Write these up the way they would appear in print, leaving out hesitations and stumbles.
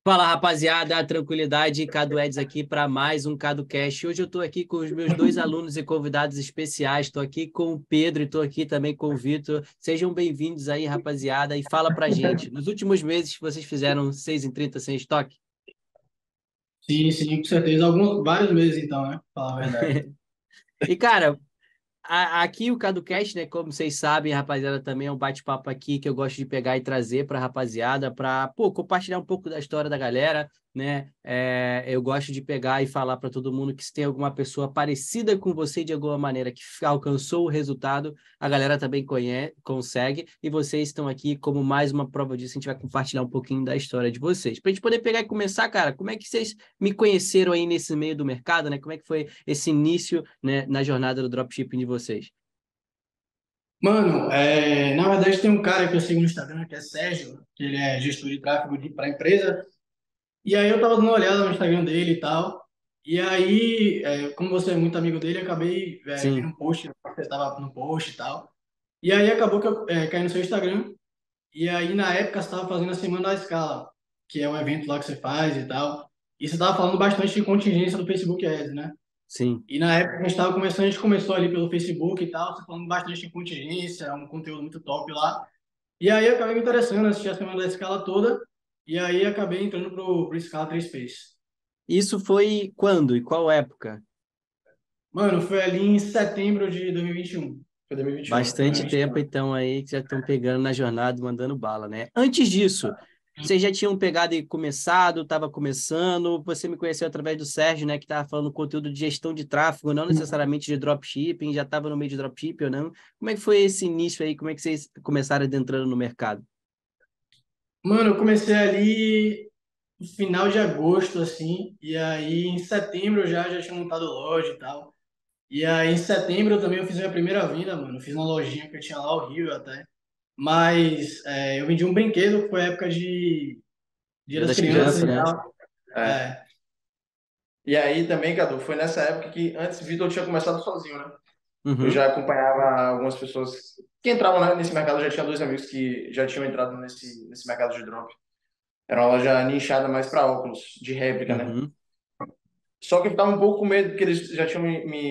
Fala, rapaziada, tranquilidade, Cadu Eds aqui para mais um CaduCast. Hoje eu estou aqui com os meus dois alunos e convidados especiais. Estou aqui com o Pedro e estou aqui também com o Vitor. Sejam bem-vindos aí, rapaziada, e fala pra gente. Nos últimos meses, vocês fizeram 6 em 30 sem estoque? Sim, sim, com certeza. Vários meses, então, né? Pra falar a verdade. E, cara, aqui o CaduCast, né? Como vocês sabem, rapaziada, também é um bate-papo aqui que eu gosto de pegar e trazer para a rapaziada para, pô, compartilhar um pouco da história da galera, né? Eu gosto de pegar e falar para todo mundo que se tem alguma pessoa parecida com você de alguma maneira que alcançou o resultado, a galera também consegue, e vocês estão aqui como mais uma prova disso. A gente vai compartilhar um pouquinho da história de vocês. Para a gente poder pegar e começar, cara, como é que vocês me conheceram aí nesse meio do mercado, né? Como é que foi esse início, né, na jornada do dropshipping de vocês? Mano, na verdade tem um cara que eu sigo no Instagram, que é Sérgio, que ele é gestor de tráfego para empresa. E aí eu tava dando uma olhada no Instagram dele e tal. E aí, como você é muito amigo dele, eu acabei vendo Sim, um post, você tava no post e tal. E aí acabou que eu caí no seu Instagram. E aí, na época, você estava fazendo a Semana da Escala, que é um evento lá que você faz e tal. E você estava falando bastante de contingência do Facebook Ads, né? sim. E na época que a gente estava começando, a gente começou ali pelo Facebook e tal, você falando bastante de contingência, um conteúdo muito top lá. E aí eu acabei me interessando, assisti a Semana da Escala toda, e aí acabei entrando pro Scala 3 Space. Isso foi quando e qual época? Mano, foi ali em setembro de 2021. Foi 2021, Bastante tempo, 2021. então, aí, que já estão pegando na jornada, mandando bala, né? Antes disso, vocês já tinham pegado e começado, estava começando, você me conheceu através do Sérgio, né, que estava falando conteúdo de gestão de tráfego, não necessariamente de dropshipping, já estava no meio de dropshipping ou não? Como é que foi esse início aí? Como é que vocês começaram adentrando no mercado? Mano, eu comecei ali no final de agosto, assim, e aí em setembro eu já tinha montado loja e tal. E aí em setembro eu também eu fiz minha primeira venda, mano. Eu fiz uma lojinha que eu tinha lá, horrível até. Mas eu vendi um brinquedo, que foi época de Dia Dia das das Crianças crianças, e né? tal. É. É, E aí também, Cadu, foi nessa época que antes o Vitor tinha começado sozinho, né? Eu Uhum, já acompanhava algumas pessoas que entravam, né, nesse mercado, eu já tinha dois amigos que já tinham entrado nesse mercado de drop. Era uma loja nichada mais para óculos, de réplica, né? uhum. Só que eu ficava um pouco com medo, porque eles já tinham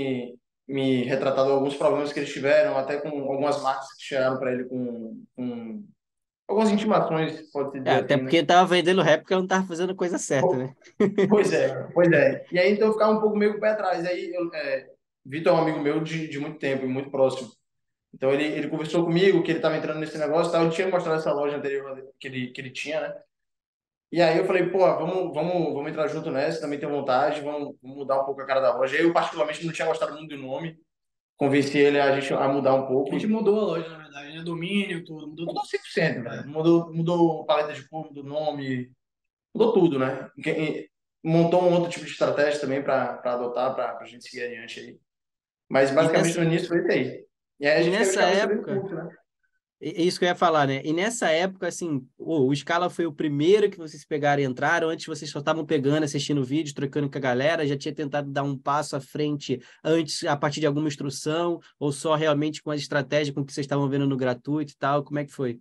me retratado alguns problemas que eles tiveram, até com algumas marcas que chegaram para ele com algumas intimações, pode-se dizer Até assim, né? porque estava vendendo réplica, eu não estava fazendo a coisa certa, né? Pois é, pois é. E aí então eu ficava um pouco meio com o pé atrás. Aí Vitor é um amigo meu de muito tempo, muito próximo. Então ele conversou comigo que ele estava entrando nesse negócio, e tal. Eu tinha mostrado essa loja anterior que ele tinha, né? E aí eu falei, pô, vamos entrar junto nessa, também tenho vontade, vamos mudar um pouco a cara da loja. Eu particularmente não tinha gostado muito do nome, convenci ele a gente a mudar um a pouco. gente mudou a loja, na verdade, né? Domínio, tudo, mudou Mudou tudo. 100%, É. velho. Mudou paleta de cor, mudou nome, mudou tudo, né? Montou um outro tipo de estratégia também para adotar, para a gente seguir adiante aí. Mas E basicamente nessa, no início foi isso aí. E aí a e gente nessa acaba recebendo época, curso, né? é isso que eu ia falar, né? E nessa época, assim, o Scala foi o primeiro que vocês pegaram e entraram, antes vocês só estavam pegando, assistindo o vídeo, trocando com a galera, já tinha tentado dar um passo à frente antes, a partir de alguma instrução, ou só realmente com a estratégia com o que vocês estavam vendo no gratuito e tal, como é que foi?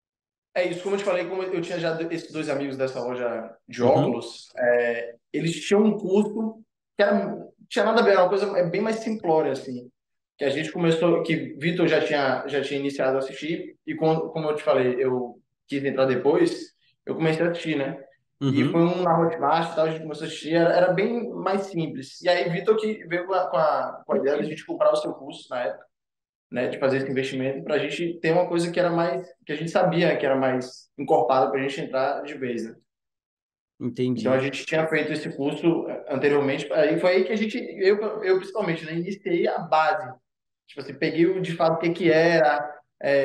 É isso, como eu te falei, como eu tinha já esses dois amigos dessa loja de Uhum, óculos, eles tinham um curso que tinha nada a ver, era uma coisa bem mais simplória, assim. Que a gente começou, que Vitor já tinha iniciado a assistir, e como eu te falei, eu quis entrar depois, eu comecei a assistir, né? E foi uhum. um na Hotmart e tal, a gente começou a assistir, era bem mais simples. E aí Vitor que veio com a ideia de a gente comprar o seu curso na época, né, de fazer esse investimento para a gente ter uma coisa que era mais, que a gente sabia que era mais encorpada para a gente entrar de vez, né? Então a Entendi. gente tinha feito esse curso anteriormente, aí foi aí que eu principalmente, né, iniciei a base, tipo assim, peguei de fato o que que era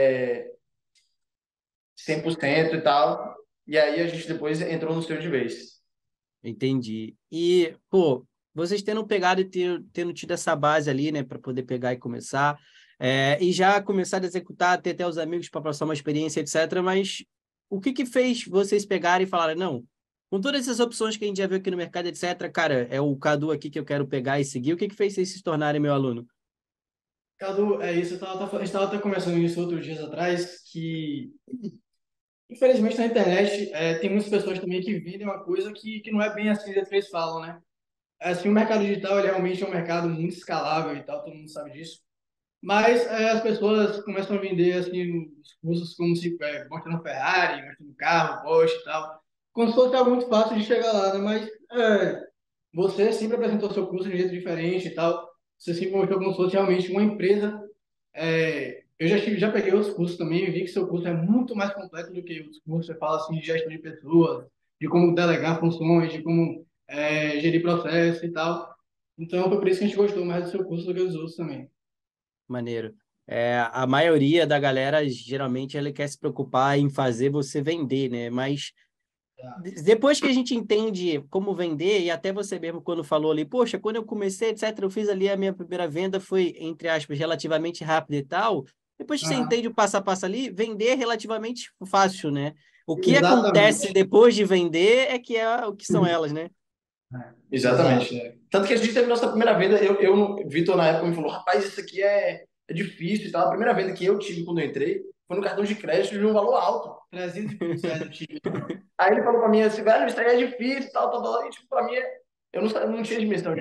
100% e tal, e aí a gente depois entrou no seu de vez. Entendi. E, pô, vocês tendo pegado e tendo tido essa base ali, né, para poder pegar e começar, e já começar a executar, ter até os amigos para passar uma experiência, etc. Mas o que que fez vocês pegarem e falarem, não, com todas essas opções que a gente já viu aqui no mercado, etc., cara, é o Cadu aqui que eu quero pegar e seguir. O que que fez vocês se tornarem meu aluno? Cadu, é isso, a gente estava até conversando isso outros dias atrás, que Infelizmente, na internet, tem muitas pessoas também que vendem uma coisa que não é bem assim que eles falam, né? Assim, o mercado digital, ele realmente é um mercado muito escalável e tal, todo mundo sabe disso. Mas as pessoas começam a vender assim, os cursos como se mostrando Ferrari, mostrando carro, Porsche e tal. Como se fosse algo muito fácil de chegar lá, né? Mas você sempre apresentou seu curso de um jeito diferente e tal. Você sempre mostrou como se fosse realmente uma empresa. Eu já peguei outros cursos também e vi que seu curso é muito mais completo do que outros cursos. Você fala assim de gestão de pessoas, de como delegar funções, de como gerir processo e tal. Então, foi por isso que a gente gostou mais do seu curso do que dos outros também. Maneiro. A maioria da galera, geralmente, ela quer se preocupar em fazer você vender, né? Mas depois que a gente entende como vender, e até você mesmo quando falou ali, poxa, quando eu comecei, etc., eu fiz ali a minha primeira venda, foi, entre aspas, relativamente rápida e tal. Depois que você Ah, entende o passo a passo ali, vender é relativamente fácil, né? O que acontece exatamente. depois de vender é que é o que são elas, né? Exatamente. Exato. Tanto que a gente teve nossa primeira venda, Vitor na época me falou, rapaz, isso aqui é difícil e tal. A primeira venda que eu tive quando eu entrei foi no cartão de crédito de um valor alto. 300 e poucos reais eu tive. Aí ele falou pra mim assim, velho, isso aí é difícil, tal, tal, tal. E tipo, pra mim, eu não tinha dimensão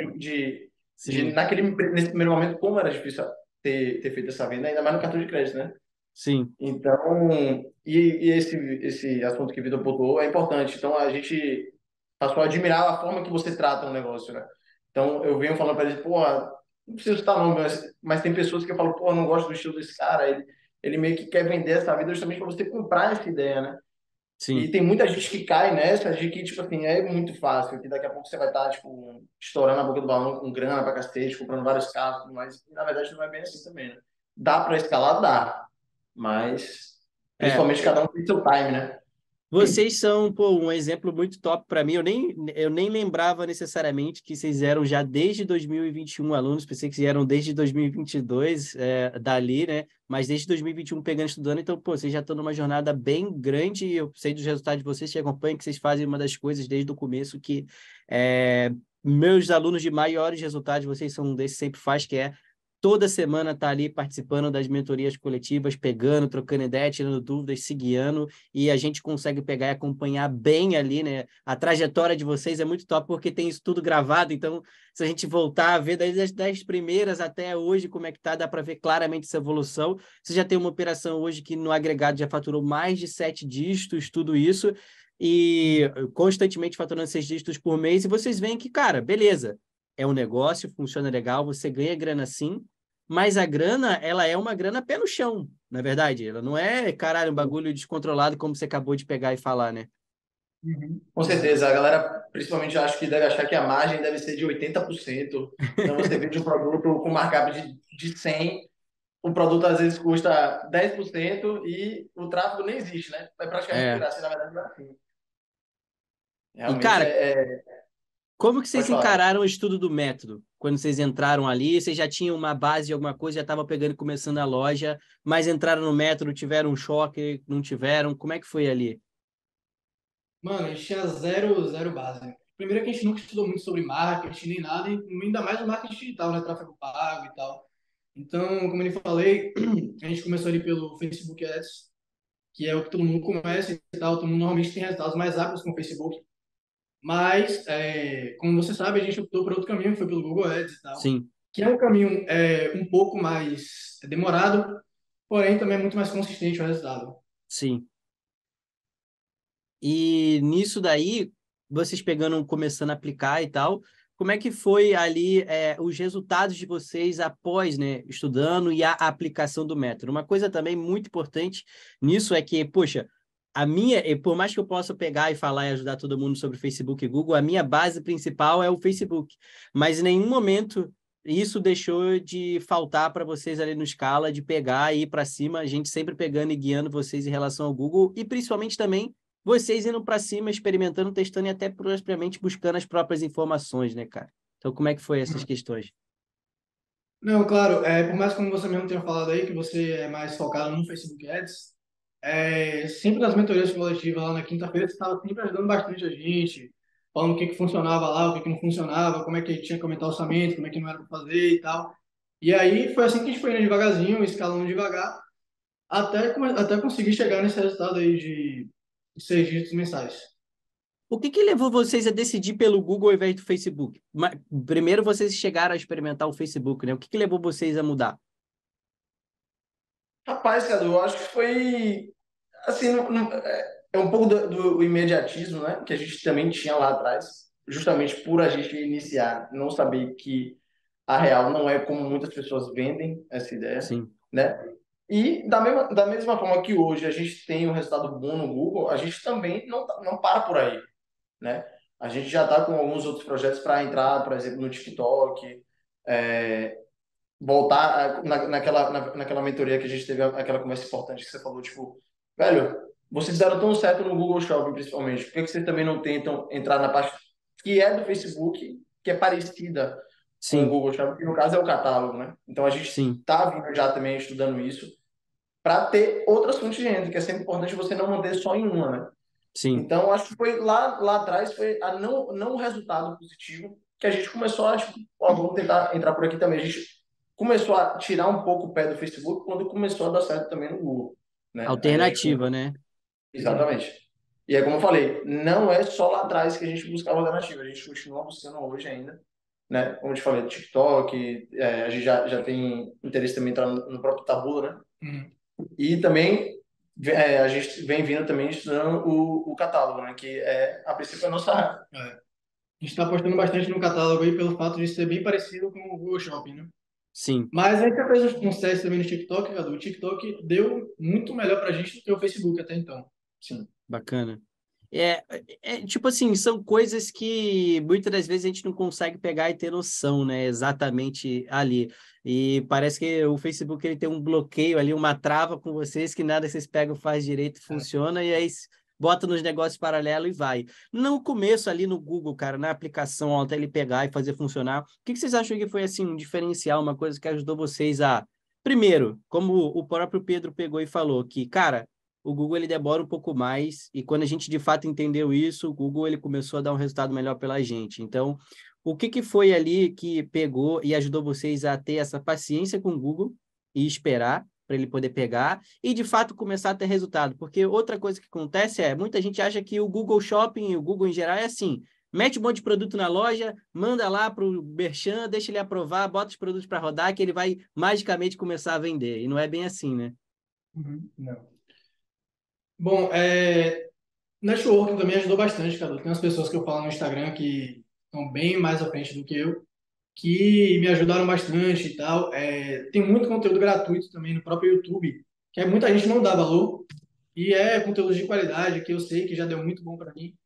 Sim, nesse primeiro momento, como era difícil ter feito essa venda, ainda mais no cartão de crédito, né? sim. Então, e esse assunto que o Vitor pontuou é importante. Então, a gente passou a admirar a forma que você trata um negócio, né? Então, eu venho falando para ele, pô, não preciso citar nome, mas tem pessoas que eu falo, pô, eu não gosto do estilo desse cara. Ele meio que quer vender essa vida justamente para você comprar essa ideia, né? E Sim. tem muita gente que cai nessa de que, tipo assim, é muito fácil, que daqui a pouco você vai estar, tipo, estourando a boca do balão com grana pra cacete, comprando vários carros, mas na verdade não é bem assim também, né? Dá para escalar? Dá. Mas, É, principalmente, cada um tem seu time, né? vocês são, pô, um exemplo muito top para mim. Eu nem lembrava necessariamente que vocês eram já desde 2021 alunos, pensei que vocês eram desde 2022 dali, né? Mas desde 2021 pegando estudando, então, pô, vocês já estão numa jornada bem grande. E eu sei dos resultados de vocês, que acompanham, que vocês fazem uma das coisas desde o começo que é, meus alunos de maiores resultados, vocês são um desses, sempre faz, que é toda semana tá ali participando das mentorias coletivas, pegando, trocando ideia, tirando dúvidas, se guiando, e a gente consegue pegar e acompanhar bem ali, né? A trajetória de vocês é muito top porque tem isso tudo gravado, então se a gente voltar a ver desde as 10 primeiras até hoje como é que tá, dá para ver claramente essa evolução. Você já tem uma operação hoje que no agregado já faturou mais de 7 dígitos, tudo isso, e constantemente faturando 6 dígitos por mês, e vocês veem que, cara, beleza, é um negócio, funciona legal, você ganha grana sim, mas a grana, ela é uma grana pé no chão, na verdade. Ela não é, caralho, um bagulho descontrolado como você acabou de pegar e falar, né? Uhum. Com certeza, a galera principalmente acho que deve achar que a margem deve ser de 80%. Então, você vende um produto com markup de 100, o produto às vezes custa 10% e o tráfego nem existe, né? É praticamente de É. graça, e na verdade não é assim. E, Realmente cara, como que pode vocês falar. encararam o estudo do método? Quando vocês entraram ali, vocês já tinham uma base de alguma coisa, já estavam pegando e começando a loja, mas entraram no método, tiveram um choque, não tiveram? Como é que foi ali? Mano, a gente tinha zero base. Primeiro que a gente nunca estudou muito sobre marketing nem nada, e ainda mais o marketing digital, né? Tráfego pago e tal. Então, como eu falei, a gente começou ali pelo Facebook Ads, que é o que todo mundo conhece e tal. Todo mundo normalmente tem resultados mais rápidos com o Facebook. Mas, como você sabe, a gente optou por outro caminho, que foi pelo Google Ads e tal. Sim, Que é um caminho um pouco mais demorado, porém também é muito mais consistente o resultado. sim. E nisso daí, vocês pegando, começando a aplicar e tal, como é que foi ali os resultados de vocês após, né, estudando e a aplicação do método? Uma coisa também muito importante nisso é que, poxa, por mais que eu possa pegar e falar e ajudar todo mundo sobre Facebook e Google, a minha base principal é o Facebook. Mas em nenhum momento isso deixou de faltar para vocês ali no Scala, de pegar e ir para cima, a gente sempre pegando e guiando vocês em relação ao Google e principalmente também vocês indo para cima, experimentando, testando e até propriamente buscando as próprias informações, né, cara? Então, como é que foi essas questões? Não, claro, por mais como você mesmo tenha falado aí, que você é mais focado no Facebook Ads, sempre nas mentorias coletivas lá na quinta-feira, você estava sempre ajudando bastante a gente, falando o que que funcionava lá, o que que não funcionava, como é que tinha que aumentar o orçamento, como é que não era para fazer e tal. E aí foi assim que a gente foi indo devagarzinho, escalando devagar, até conseguir chegar nesse resultado aí os 6 dígitos mensais. O que levou vocês a decidir pelo Google ao invés do Facebook? Primeiro vocês chegaram a experimentar o Facebook, né? O que levou vocês a mudar? Rapaz, Cadu, eu acho que foi assim, é um pouco do imediatismo, né? Que a gente também tinha lá atrás, justamente por a gente iniciar, não saber que a real não é como muitas pessoas vendem essa ideia, Sim, né? E da mesma forma que hoje a gente tem um resultado bom no Google, a gente também não para por aí, né? A gente já está com alguns outros projetos para entrar, por exemplo, no TikTok, é, voltar naquela mentoria que a gente teve, aquela conversa importante que você falou, tipo, velho, vocês deram tão certo no Google Shopping, principalmente, por que vocês também não tentam entrar na parte que é do Facebook, que é parecida com o sim, Google Shopping, que no caso é o catálogo, né? Então a gente sim, está vindo já também estudando isso para ter outras fontes de renda, que é sempre importante você não manter só em uma, né? sim. Então, acho que foi lá atrás, foi a não o resultado positivo que a gente começou a, tipo, ó, vamos tentar entrar por aqui também. A gente começou a tirar um pouco o pé do Facebook quando começou a dar certo também no Google, né? Aí a gente Alternativa, né? exatamente. E aí, como eu falei, não é só lá atrás que a gente buscava alternativa, a gente continua buscando hoje ainda, né? Como eu te falei, TikTok, a gente já tem interesse também em entrar no próprio Taboola, né? Uhum. E também a gente vem vindo também estudando o catálogo, né? Que é, a princípio, a nossa. É. A gente está apostando bastante no catálogo aí pelo fato de ser bem parecido com o Google Shopping, né? Sim, Mas a gente já fez uns testes também no TikTok, Cadu. O TikTok deu muito melhor pra gente do que o Facebook até então. Sim. bacana. É, tipo assim, são coisas que muitas das vezes a gente não consegue pegar e ter noção, né? Exatamente ali. E parece que o Facebook ele tem um bloqueio ali, uma trava com vocês, que nada vocês pegam, faz direito, funciona, e aí bota nos negócios paralelos e vai. No começo ali no Google, cara, na aplicação, até ele pegar e fazer funcionar, o que vocês acham que foi assim, um diferencial, uma coisa que ajudou vocês a. Primeiro, como o próprio Pedro pegou e falou, que, cara, o Google ele demora um pouco mais e quando a gente de fato entendeu isso, o Google ele começou a dar um resultado melhor pela gente. Então, o que foi ali que pegou e ajudou vocês a ter essa paciência com o Google e esperar para ele poder pegar e de fato começar a ter resultado? Porque outra coisa que acontece é, muita gente acha que o Google Shopping e o Google em geral é assim, mete um monte de produto na loja, manda lá para o Merchan, deixa ele aprovar, bota os produtos para rodar que ele vai magicamente começar a vender. E não é bem assim, né? Uhum. Não. Bom, networking também ajudou bastante, Cadu. Tem umas pessoas que eu falo no Instagram que estão bem mais à frente do que eu, que me ajudaram bastante e tal. Tem muito conteúdo gratuito também no próprio YouTube, que muita gente não dá valor, e é conteúdo de qualidade, que eu sei que já deu muito bom para mim.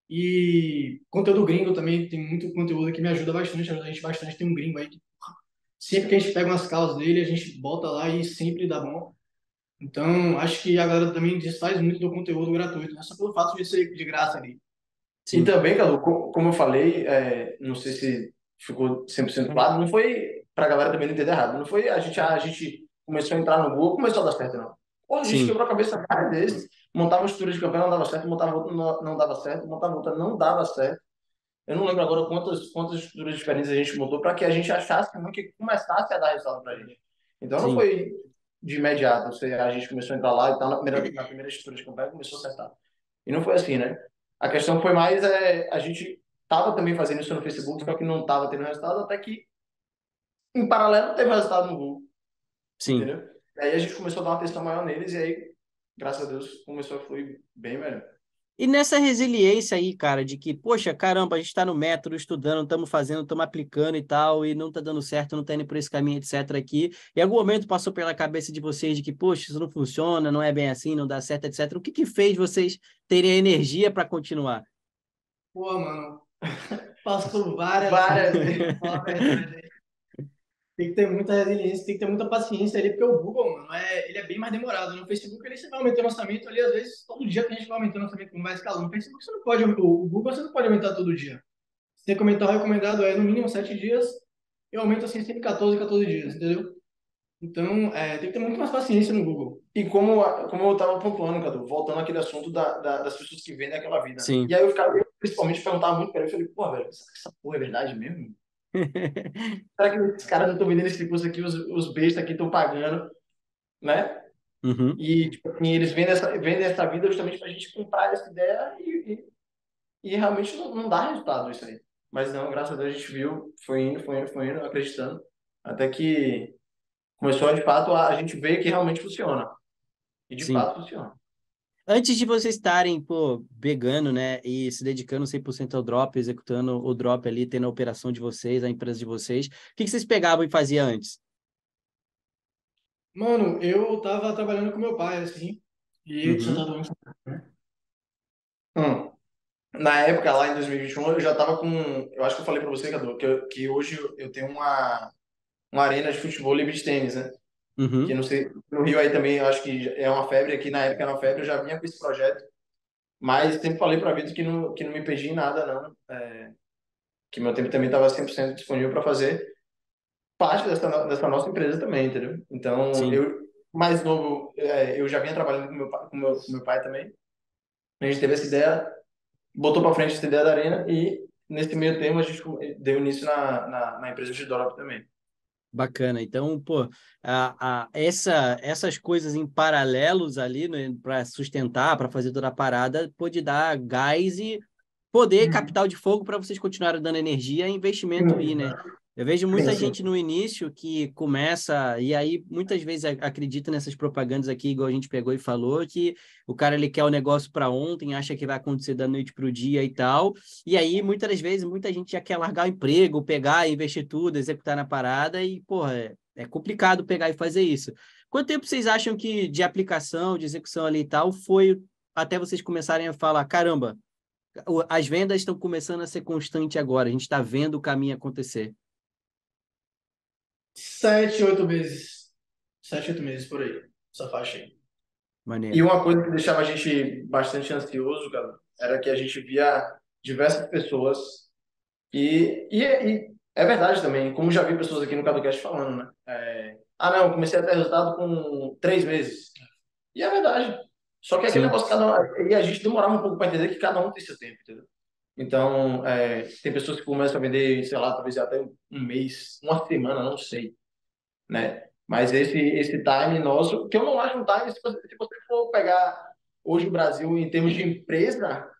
E conteúdo gringo também, tem muito conteúdo que me ajuda bastante, ajuda a gente bastante. Tem um gringo aí que sempre que a gente pega umas causas dele, a gente bota lá e sempre dá bom. Então, acho que a galera também desfaz muito do conteúdo gratuito, né? Só pelo fato de ser de graça ali. E Sim, também, Cadu, como eu falei, não sei se ficou 100% claro, não foi para a galera também não entender errado. Não foi a gente começou a entrar no Google, começou a dar certo, não. Porra, a gente sim, quebrou a cabeça várias vezes, montava uma estrutura de campanha, não dava certo, montava outra, não dava certo, montava outra, não dava certo. Eu não lembro agora quantas estruturas diferentes a gente montou para que a gente achasse também que começasse a dar resultado para a gente. Então não sim, foi de imediato, a gente começou a entrar lá e tal, na primeira estrutura de campanha começou a acertar. E não foi assim, né? A questão foi mais, a gente estava também fazendo isso no Facebook, só que não estava tendo resultado, até que em paralelo teve resultado no Google, sim. entendeu? E aí a gente começou a dar uma atenção maior neles e aí, graças a Deus, começou a fluir bem melhor. E nessa resiliência aí, cara, de que, poxa, caramba, a gente está no método, estudando, estamos fazendo, estamos aplicando e tal, e não está dando certo, não está indo por esse caminho, etc. aqui. Em algum momento passou pela cabeça de vocês de que, poxa, isso não funciona, não é bem assim, não dá certo, etc. O que fez vocês terem a energia para continuar? Pô, mano, passou várias Várias vezes, vezes. pra falar a verdade. Tem que ter muita resiliência, tem que ter muita paciência ali, porque o Google, mano, ele é bem mais demorado. No Facebook, ele você vai aumentando o orçamento ali, às vezes, todo dia que a gente vai aumentando o orçamento, como vai escalando. No Facebook, você não pode, o Google, você não pode aumentar todo dia. Se tem que aumentar, o recomendado é no mínimo 7 dias, eu aumento assim sempre 14 dias, entendeu? Então, tem que ter muito mais paciência no Google. E como eu estava pontuando, Cadu, voltando àquele assunto das pessoas que vendem aquela vida, né? E Sim. aí eu principalmente perguntava muito para ele, eu falei, pô, velho, será que essa porra é verdade mesmo? Será que esses caras não estão vendendo esse curso aqui, os bestas aqui estão pagando, né? Uhum. E, tipo assim, eles vendem essa vida justamente para a gente comprar essa ideia e realmente não dá resultado isso aí. Mas não, graças a Deus a gente viu, foi indo, acreditando, até que começou de fato a gente ver que realmente funciona. E de Sim. fato funciona. Antes de vocês estarem, pô, pegando, né, e se dedicando 100% ao drop, executando o drop ali, tendo a operação de vocês, a empresa de vocês, o que que vocês pegavam e faziam antes? Mano, eu tava trabalhando com meu pai, assim, e ele tinha Uhum, dado um, né? Hum. Na época, lá em 2021, eu já tava com. Eu acho que eu falei pra você, Cadu, que hoje eu tenho uma arena de futebol e beach tênis, né? Que uhum, não sei, no Rio aí também, eu acho que é uma febre, aqui na época era uma febre, eu já vinha com esse projeto, mas sempre falei pra Vitor que não me perdi em nada, não. Que meu tempo também estava 100% disponível para fazer parte dessa nossa empresa também, entendeu? Então, sim. eu, mais novo, eu já vinha trabalhando com meu, com meu pai também. A gente teve essa ideia, botou para frente essa ideia da arena e, nesse meio tempo, a gente deu início na empresa de Dorop também. Bacana. Então, pô, essas coisas em paralelos ali, né, para sustentar, para fazer toda a parada, pode dar gás e poder Uhum. capital de fogo para vocês continuarem dando energia e investimento ir, né? Sim, Eu vejo muita sim. gente no início que começa, e aí muitas vezes acredita nessas propagandas aqui, igual a gente pegou e falou, que o cara ele quer o negócio para ontem, acha que vai acontecer da noite para o dia e tal, e aí muitas das vezes muita gente já quer largar o emprego, pegar, investir tudo, executar na parada, e, porra, é complicado pegar e fazer isso. Quanto tempo vocês acham que de aplicação, de execução ali e tal, foi até vocês começarem a falar, caramba, as vendas estão começando a ser constantes agora, a gente está vendo o caminho acontecer. 7, 8 meses. 7, 8 meses por aí. Essa faixa aí. E Maneiro. uma coisa que deixava a gente bastante ansioso, cara, era que a gente via diversas pessoas e é verdade também, como já vi pessoas aqui no CadoCast falando, né? Ah, não, comecei a ter resultado com 3 meses. E é verdade. Só que aquele Sim, negócio, e a gente demorava um pouco para entender que cada um tem seu tempo, entendeu? Então, tem pessoas que começam a vender, sei lá, talvez até um mês, uma semana, não sei, né? Mas esse time nosso, que eu não acho um time, se você for pegar hoje o Brasil em termos de empresa,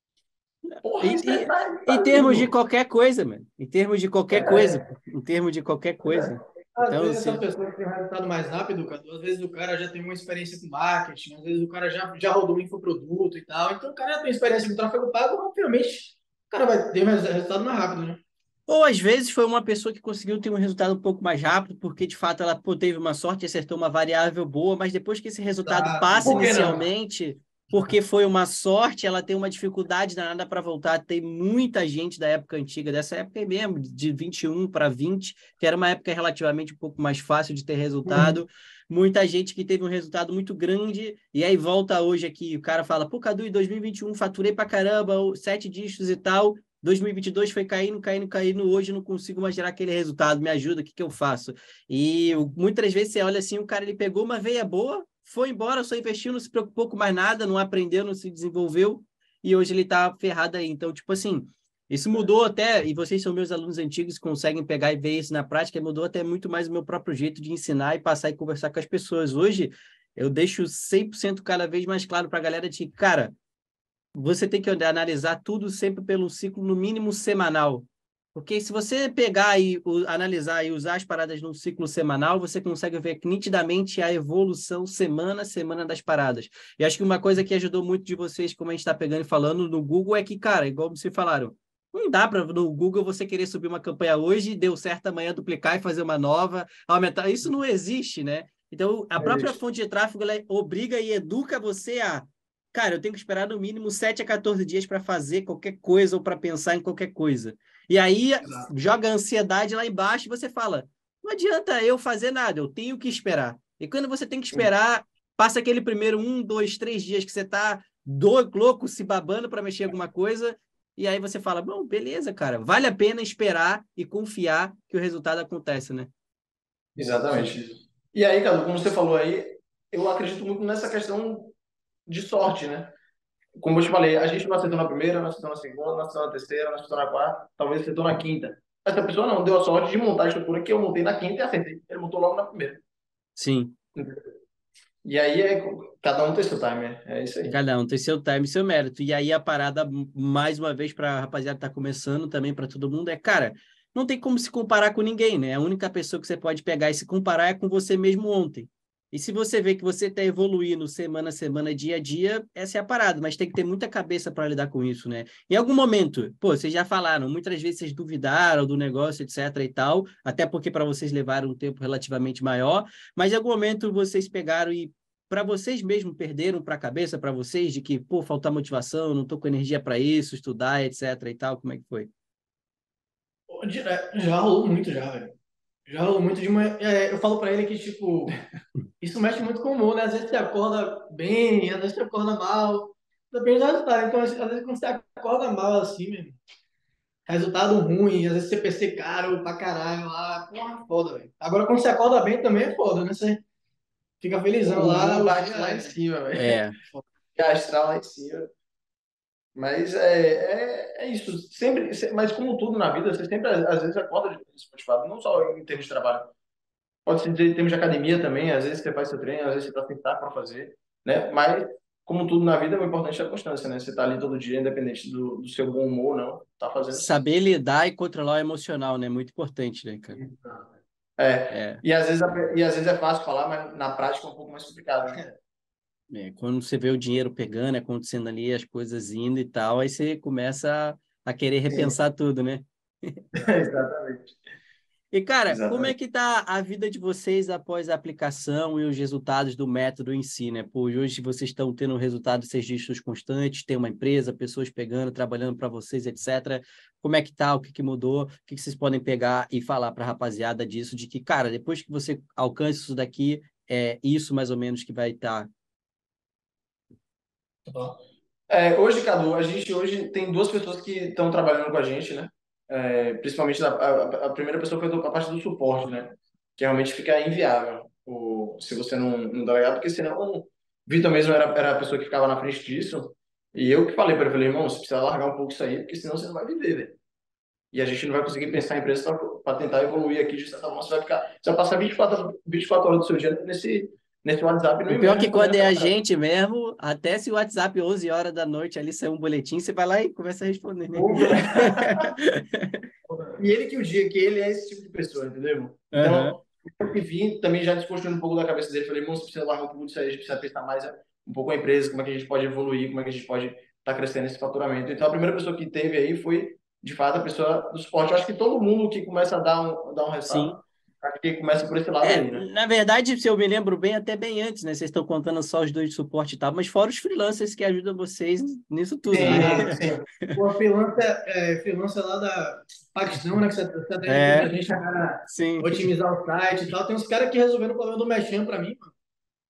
porra, E, isso e, em tá termos de lindo. qualquer coisa, mano. Em termos de qualquer coisa. Em termos de qualquer coisa. Às Então, vezes essa se... pessoa que tem um resultado mais rápido, cara, às vezes o cara já tem uma experiência com marketing, às vezes o cara já rodou um infoproduto e tal, então o cara já tem experiência com tráfego pago, obviamente o cara vai ter mais resultado mais rápido, né? Ou às vezes foi uma pessoa que conseguiu ter um resultado um pouco mais rápido, porque de fato ela pô, teve uma sorte e acertou uma variável boa, mas depois que esse resultado Exato. passa Por que não? inicialmente, porque foi uma sorte, ela tem uma dificuldade danada para voltar. Tem muita gente da época antiga, dessa época aí mesmo, de 21 para 20, que era uma época relativamente um pouco mais fácil de ter Uhum. resultado. Muita gente que teve um resultado muito grande, e aí volta hoje aqui, o cara fala, pô, Cadu, em 2021 faturei pra caramba, 7 dígitos e tal. 2022 foi caindo, caindo, caindo. Hoje não consigo mais gerar aquele resultado. Me ajuda, o que que eu faço? E muitas vezes você olha assim, o cara ele pegou uma veia boa, foi embora, só investiu, não se preocupou com mais nada, não aprendeu, não se desenvolveu e hoje ele tá ferrado aí. Então, tipo assim, isso mudou até, e vocês são meus alunos antigos, conseguem pegar e ver isso na prática, mudou até muito mais o meu próprio jeito de ensinar e passar e conversar com as pessoas. Hoje, eu deixo 100% cada vez mais claro para a galera de, cara, você tem que analisar tudo sempre pelo ciclo, no mínimo semanal. Porque se você pegar e analisar e usar as paradas num ciclo semanal, você consegue ver nitidamente a evolução semana a semana das paradas. E acho que uma coisa que ajudou muito de vocês, como a gente está pegando e falando no Google, é que, cara, igual vocês falaram, não dá para no Google você querer subir uma campanha hoje, deu certo amanhã duplicar e fazer uma nova, aumentar. Isso não existe, né? Então, a própria fonte de tráfego ela obriga e educa você a cara, eu tenho que esperar no mínimo 7 a 14 dias para fazer qualquer coisa ou para pensar em qualquer coisa. E aí Exato. joga a ansiedade lá embaixo e você fala: não adianta eu fazer nada, eu tenho que esperar. E quando você tem que esperar, passa aquele primeiro 1, 2, 3 dias que você está louco, se babando para mexer em alguma coisa, e aí você fala: bom, beleza, cara, vale a pena esperar e confiar que o resultado acontece, né? Exatamente. E aí, Cadu, como você falou aí, eu acredito muito nessa questão de sorte, né? Como eu te falei, a gente não acertou na primeira, não acertou na segunda, não acertou na terceira, não acertou na quarta, talvez acertou na quinta. Essa pessoa não deu a sorte de montar a estrutura que eu montei na quinta e acertei. Ele montou logo na primeira. Sim. E aí cada um tem seu time, é isso aí. Cada um tem seu time e seu mérito. E aí a parada, mais uma vez, para a rapaziada que tá começando, também para todo mundo, cara, não tem como se comparar com ninguém, né? A única pessoa que você pode pegar e se comparar é com você mesmo ontem. E se você vê que você está evoluindo semana a semana, dia a dia, essa é a parada, mas tem que ter muita cabeça para lidar com isso, né? Em algum momento, pô, vocês já falaram, muitas vezes vocês duvidaram do negócio, etc e tal, até porque para vocês levaram um tempo relativamente maior, mas em algum momento vocês pegaram e para vocês mesmo perderam para a cabeça para vocês de que, pô, falta motivação, não tô com energia para isso, estudar, etc e tal, como é que foi? Pô, já rolou muito já, velho. Já rolou muito de manhã. Eu falo pra ele que, tipo, isso mexe muito com o humor, né? Às vezes você acorda bem, às vezes você acorda mal. Depende do resultado. Então, às vezes quando você acorda mal assim, mesmo, resultado ruim, às vezes você PC caro pra caralho lá, porra, foda, velho. Agora quando você acorda bem também é foda, né? Você fica felizão O lá, humor o bate dia lá em é. cima, velho. É, E a astral lá em cima. Mas é isso. Sempre, mas como tudo na vida, você sempre, às vezes, acorda desmotivado. Não só em termos de trabalho. Pode ser em termos de academia também. Às vezes você faz seu treino, às vezes você está tentando para fazer. Né? Mas, como tudo na vida, o importante é a constância, né? Você tá ali todo dia, independente do seu bom humor ou não. Tá fazendo sim. saber lidar e controlar o emocional, né? Muito importante, né, cara? É, E às vezes, e às vezes é fácil falar, mas na prática é um pouco mais complicado, né? quando você vê o dinheiro pegando, acontecendo ali, as coisas indo e tal, aí você começa a querer Sim, repensar tudo, né? exatamente. E, cara, como é Exatamente. que tá a vida de vocês após a aplicação e os resultados do método em si, né? Pô, hoje vocês estão tendo resultados registros constantes, tem uma empresa, pessoas pegando, trabalhando para vocês, etc. Como é que tá? O que que mudou? O que que vocês podem pegar e falar para a rapaziada disso, de que, cara, depois que você alcança isso daqui, é isso mais ou menos que vai estar. Hoje, Cadu, a gente hoje tem duas pessoas que estão trabalhando com a gente, né? Principalmente a primeira pessoa foi a parte do suporte, né? Que realmente fica inviável se você não delegar, porque senão o Vitor mesmo era a pessoa que ficava na frente disso. E eu que falei para ele, falei, irmão, você precisa largar um pouco isso aí, porque senão você não vai viver, velho. E a gente não vai conseguir pensar em empresa para tentar evoluir aqui de certa forma. Você vai passar 24 horas do seu dia nesse WhatsApp e no O pior é e-mail que respondendo quando a é a galera. gente mesmo, até se o WhatsApp 11 horas da noite ali sair um boletim, você vai lá e começa a responder, né? E ele que o dia que ele é esse tipo de pessoa, entendeu? Aham. Então, eu que vim também já desconstruindo um pouco da cabeça dele. Falei, irmão, você precisa largar um pouco disso aí, a gente precisa pensar mais um pouco a empresa, como é que a gente pode evoluir, como é que a gente pode estar crescendo esse faturamento. Então, a primeira pessoa que teve aí foi, de fato, a pessoa do suporte. Eu acho que todo mundo que começa a dar um resultado, Sim. acho que começa por esse lado aí, né? Na verdade, se eu me lembro bem, até bem antes, né? Vocês estão contando só os dois de suporte e tal, mas fora os freelancers que ajudam vocês nisso tudo, né? Sim, sim. Pô, freelancer lá da Paquistão, né? Que você atende muita É, gente para sim. otimizar o site e tal. Tem uns caras que resolveram o problema do Mechan para mim, mano.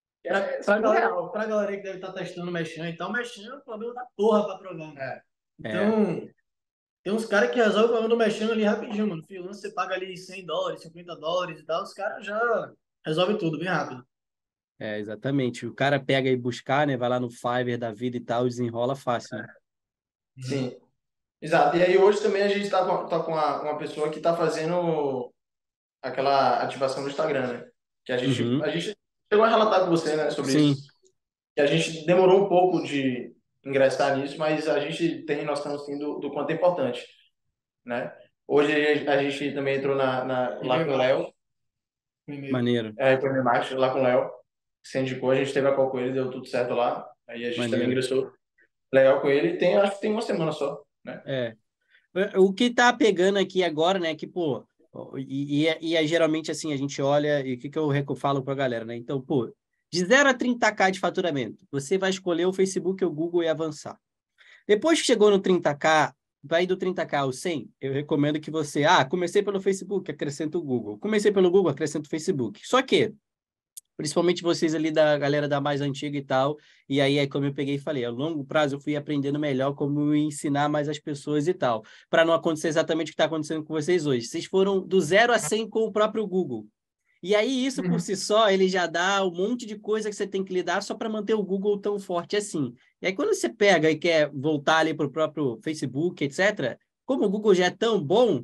É surreal. Pra galera que deve estar testando o Mechan e tal, o Mechan é um problema da porra pra programa. É. É, Então, tem uns caras que resolvem o problema do Mechan ali rapidinho, mano. Freelancer você paga ali $100, $50 e tal, os caras já resolvem tudo bem rápido. exatamente. O cara pega e buscar, né? Vai lá no Fiverr da vida e tal, desenrola fácil, né? Sim. Exato. E aí hoje também a gente está com uma pessoa que está fazendo aquela ativação do Instagram, né? Que Uhum. a gente chegou a relatar com você, né, sobre isso. Sim, Que a gente demorou um pouco de ingressar nisso, mas a gente tem noção, sim, do quanto é importante, né? Hoje a gente também entrou lá E-mail com o marketing. Léo, E-mail. maneiro, com o Emax, lá com o Léo, que você indicou, a gente teve a call com ele, deu tudo certo lá. Aí a gente também maneiro. ingressou legal com ele. Acho que tem uma semana só, né? É. O que tá pegando aqui agora, né, que, pô, e é geralmente assim, a gente olha, e o que que eu falo pra galera, né? Então, pô, de 0 a 30K de faturamento, você vai escolher o Facebook ou o Google e avançar. Depois que chegou no 30K, vai do 30K ao 100, eu recomendo que você, comecei pelo Facebook, acrescenta o Google. Comecei pelo Google, acrescenta o Facebook. Só que principalmente vocês ali da galera da mais antiga e tal. E aí, como eu peguei e falei, a longo prazo eu fui aprendendo melhor como ensinar mais as pessoas e tal, para não acontecer exatamente o que está acontecendo com vocês hoje. Vocês foram do 0 a 100 com o próprio Google. E aí, isso por si só, ele já dá um monte de coisa que você tem que lidar só para manter o Google tão forte assim. E aí, quando você pega e quer voltar ali para o próprio Facebook, etc., como o Google já é tão bom,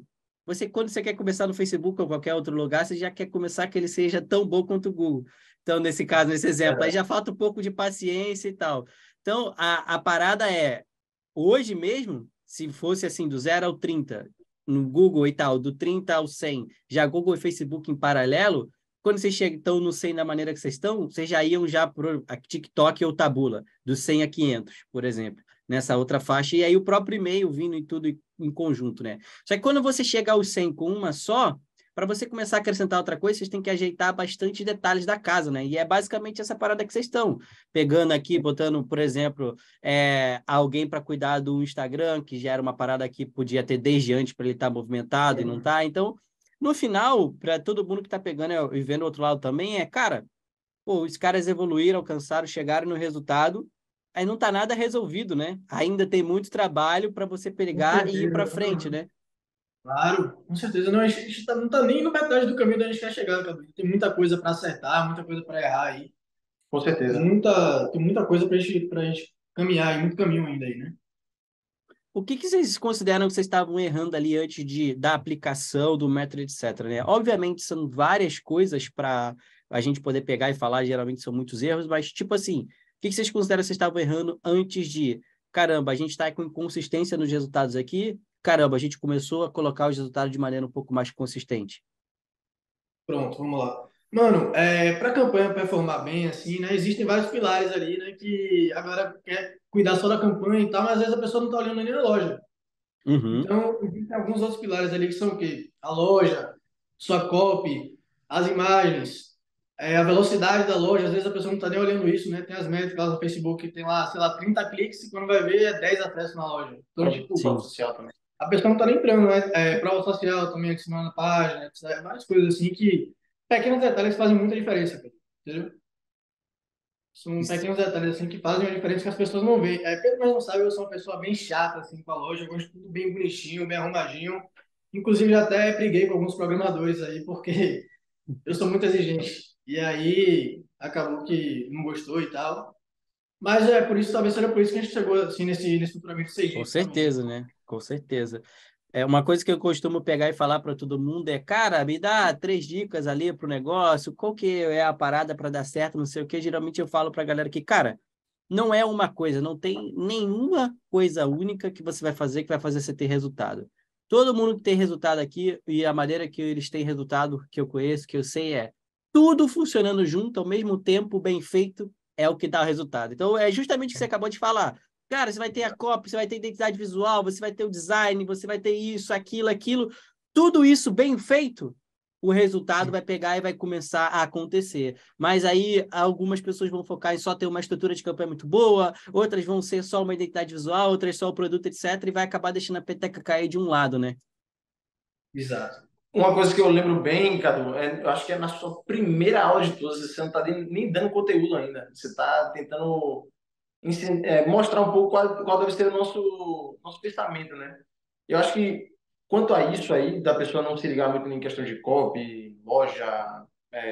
quando você quer começar no Facebook ou qualquer outro lugar, você já quer começar que ele seja tão bom quanto o Google. Então, nesse caso, nesse exemplo, aí já falta um pouco de paciência e tal. Então, a parada é, hoje mesmo, se fosse assim, do 0 ao 30 no Google e tal, do 30 ao 100 já Google e Facebook em paralelo, quando vocês estão no 100 da maneira que vocês estão, vocês já iam já para TikTok ou Taboola, do 100 a 500, por exemplo, nessa outra faixa, e aí o próprio e-mail vindo e tudo em conjunto, né? Só que quando você chega aos 100 com uma só, para você começar a acrescentar outra coisa, vocês têm que ajeitar bastante detalhes da casa, né? E é basicamente essa parada que vocês estão pegando aqui, botando, por exemplo, alguém para cuidar do Instagram, que já era uma parada que podia ter desde antes para ele estar movimentado e não tá. Então, no final, para todo mundo que está pegando e vendo o outro lado também, cara, pô, os caras evoluíram, alcançaram, chegaram no resultado, aí não tá nada resolvido, né? Ainda tem muito trabalho para você Com pegar e ir para certeza. frente, né? Claro, com certeza. Não, a gente não tá nem no metade do caminho da gente quer chegar, Cadu. Tem muita coisa para acertar, muita coisa para errar aí. Com certeza. Tem muita coisa pra gente caminhar, e muito caminho ainda aí, né? O que vocês consideram que vocês estavam errando ali antes da aplicação, do método, etc, né? Obviamente, são várias coisas para a gente poder pegar e falar, geralmente são muitos erros, mas, tipo assim, o que vocês consideram que vocês estavam errando antes de, caramba, a gente está com inconsistência nos resultados aqui, caramba, a gente começou a colocar os resultados de maneira um pouco mais consistente. Pronto, vamos lá. Mano, para a campanha performar bem, assim, né? Existem vários pilares ali, né? Que a galera quer cuidar só da campanha e tal, mas às vezes a pessoa não tá olhando nem na loja. Uhum, Então, existem alguns outros pilares ali que são o quê? A loja, sua copy, as imagens, a velocidade da loja. Às vezes a pessoa não está nem olhando isso, né? Tem as métricas lá no Facebook, tem lá, sei lá, 30 cliques e quando vai ver é 10 acessos na loja. Então, tipo, Prova sim. social também. a pessoa não está nem entrando, né? Prova social também adicionando na página, etc. Várias coisas assim que, pequenos detalhes que fazem muita diferença, cara. Entendeu? São pequenos detalhes assim que fazem uma diferença que as pessoas não veem. Pelo menos não sabe, eu sou uma pessoa bem chata assim com a loja, eu gosto de tudo bem bonitinho, bem arrumadinho. Inclusive já até briguei com alguns programadores aí porque eu sou muito exigente. E aí acabou que não gostou e tal. Mas é por isso, talvez seja por isso que a gente chegou assim nesse faturamento de 6 Com dígitos também. certeza, né? Com certeza. Uma coisa que eu costumo pegar e falar para todo mundo é, cara, me dá 3 dicas ali para o negócio, qual que é a parada para dar certo, não sei o quê. Geralmente eu falo para a galera que, cara, não é uma coisa, não tem nenhuma coisa única que você vai fazer você ter resultado. Todo mundo que tem resultado aqui, e a maneira que eles têm resultado, que eu conheço, que eu sei, é tudo funcionando junto ao mesmo tempo, bem feito, é o que dá o resultado. Então, é justamente o que você acabou de falar. Cara, você vai ter a copy, você vai ter identidade visual, você vai ter o design, você vai ter isso, aquilo. Tudo isso bem feito, o resultado vai pegar e vai começar a acontecer. Mas aí algumas pessoas vão focar em só ter uma estrutura de campanha muito boa, outras vão ser só uma identidade visual, outras só o produto, etc. E vai acabar deixando a peteca cair de um lado, né? Exato. Uma coisa que eu lembro bem, Cadu, eu acho que é na sua primeira aula de todas, você não está nem dando conteúdo ainda. Você está tentando mostrar um pouco qual deve ser o nosso pensamento, né? Eu acho que quanto a isso aí, da pessoa não se ligar muito em questão de copy, loja,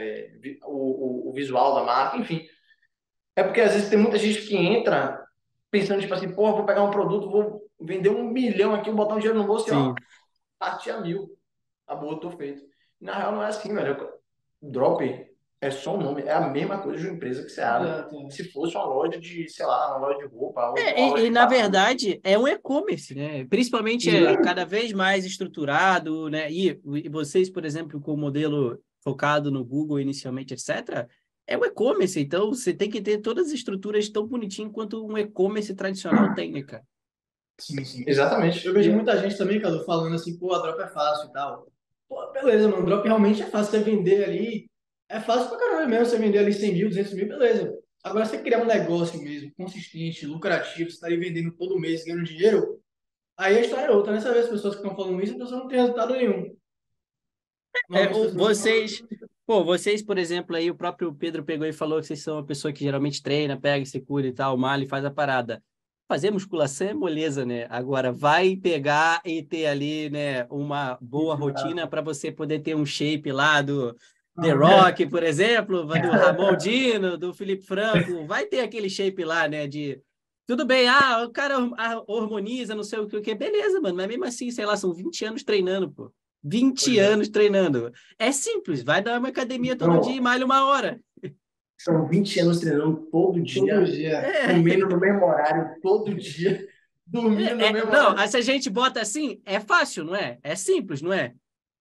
o visual da marca, enfim. É porque às vezes tem muita gente que entra pensando, tipo assim, pô, vou pegar um produto, vou vender 1 milhão aqui, vou botar um dinheiro no bolso e ó, Sim. parti a 1.000. Acabou, tô feito. Na real não é assim, velho. Drop é só um nome, é a mesma coisa de uma empresa que você abre. Exato. Se fosse uma loja de, sei lá, uma loja de roupa, ou então uma loja E, de na batuta. verdade, é um e-commerce, né? Principalmente cada vez mais estruturado, né? E vocês, por exemplo, com o modelo focado no Google inicialmente, etc., é um e-commerce. Então, você tem que ter todas as estruturas tão bonitinho quanto um e-commerce tradicional tem, né, cara? Sim, sim. Exatamente. Eu vejo muita gente também, Cadu, falando assim, pô, a drop é fácil e tal. Pô, beleza, mano, drop realmente é fácil você vender ali. É fácil pra caramba mesmo você vender ali 100 mil, 200 mil, beleza. Agora, você criar um negócio mesmo, consistente, lucrativo, você tá ali vendendo todo mês, ganhando dinheiro, aí a história é outra, né? Você vê as pessoas que estão falando isso, a pessoa não tem resultado nenhum. Normalmente as pessoas estão falando Vocês, pô, vocês, por exemplo, aí o próprio Pedro pegou e falou que vocês são uma pessoa que geralmente treina, pega, se cura e tal, malha e faz a parada. Fazer musculação é moleza, né? Agora, vai pegar e ter ali, né, uma boa rotina para você poder ter um shape lá do The Rock, por exemplo, do Ramon Dino, do Felipe Franco, vai ter aquele shape lá, né, de... Tudo bem, o cara hormoniza, não sei o que, beleza, mano, mas mesmo assim, sei lá, são 20 anos treinando, pô. 20 Pois é. anos treinando. É simples, vai dar uma academia todo dia e Não, malha 1 hora. são 20 anos treinando todo Todo dia, dia. É, comendo no mesmo horário todo dia, dormindo no mesmo não, horário. se a gente bota assim, é fácil, não é? É simples, não é?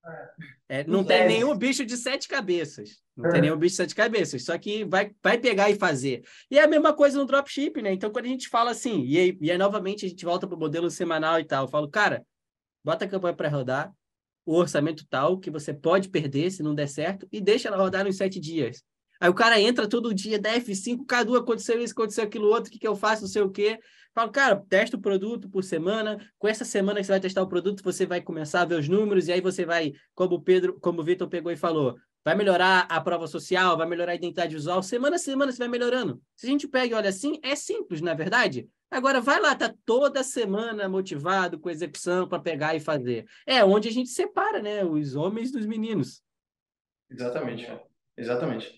Não Em tem nenhum tese. bicho de 7 cabeças. Não tem nenhum bicho de 7 cabeças. Só que vai pegar e fazer. E é a mesma coisa no dropship, né? Então, quando a gente fala assim, e aí novamente a gente volta para o modelo semanal e tal, eu falo, cara, bota a campanha para rodar, o orçamento tal, que você pode perder se não der certo, e deixa ela rodar nos 7 dias. Aí o cara entra todo dia, da F5, Cadu, aconteceu isso, aconteceu aquilo outro, o que eu faço, não sei o quê. Falo, cara, testa o produto por semana. Com essa semana que você vai testar o produto, você vai começar a ver os números, e aí você vai, como o Vitor pegou e falou, vai melhorar a prova social, vai melhorar a identidade visual. Semana a semana você vai melhorando. Se a gente pega e olha assim, é simples, na verdade. Agora vai lá, tá toda semana motivado com execução para pegar e fazer. É onde a gente separa, né, os homens dos meninos. Exatamente, cara. Exatamente.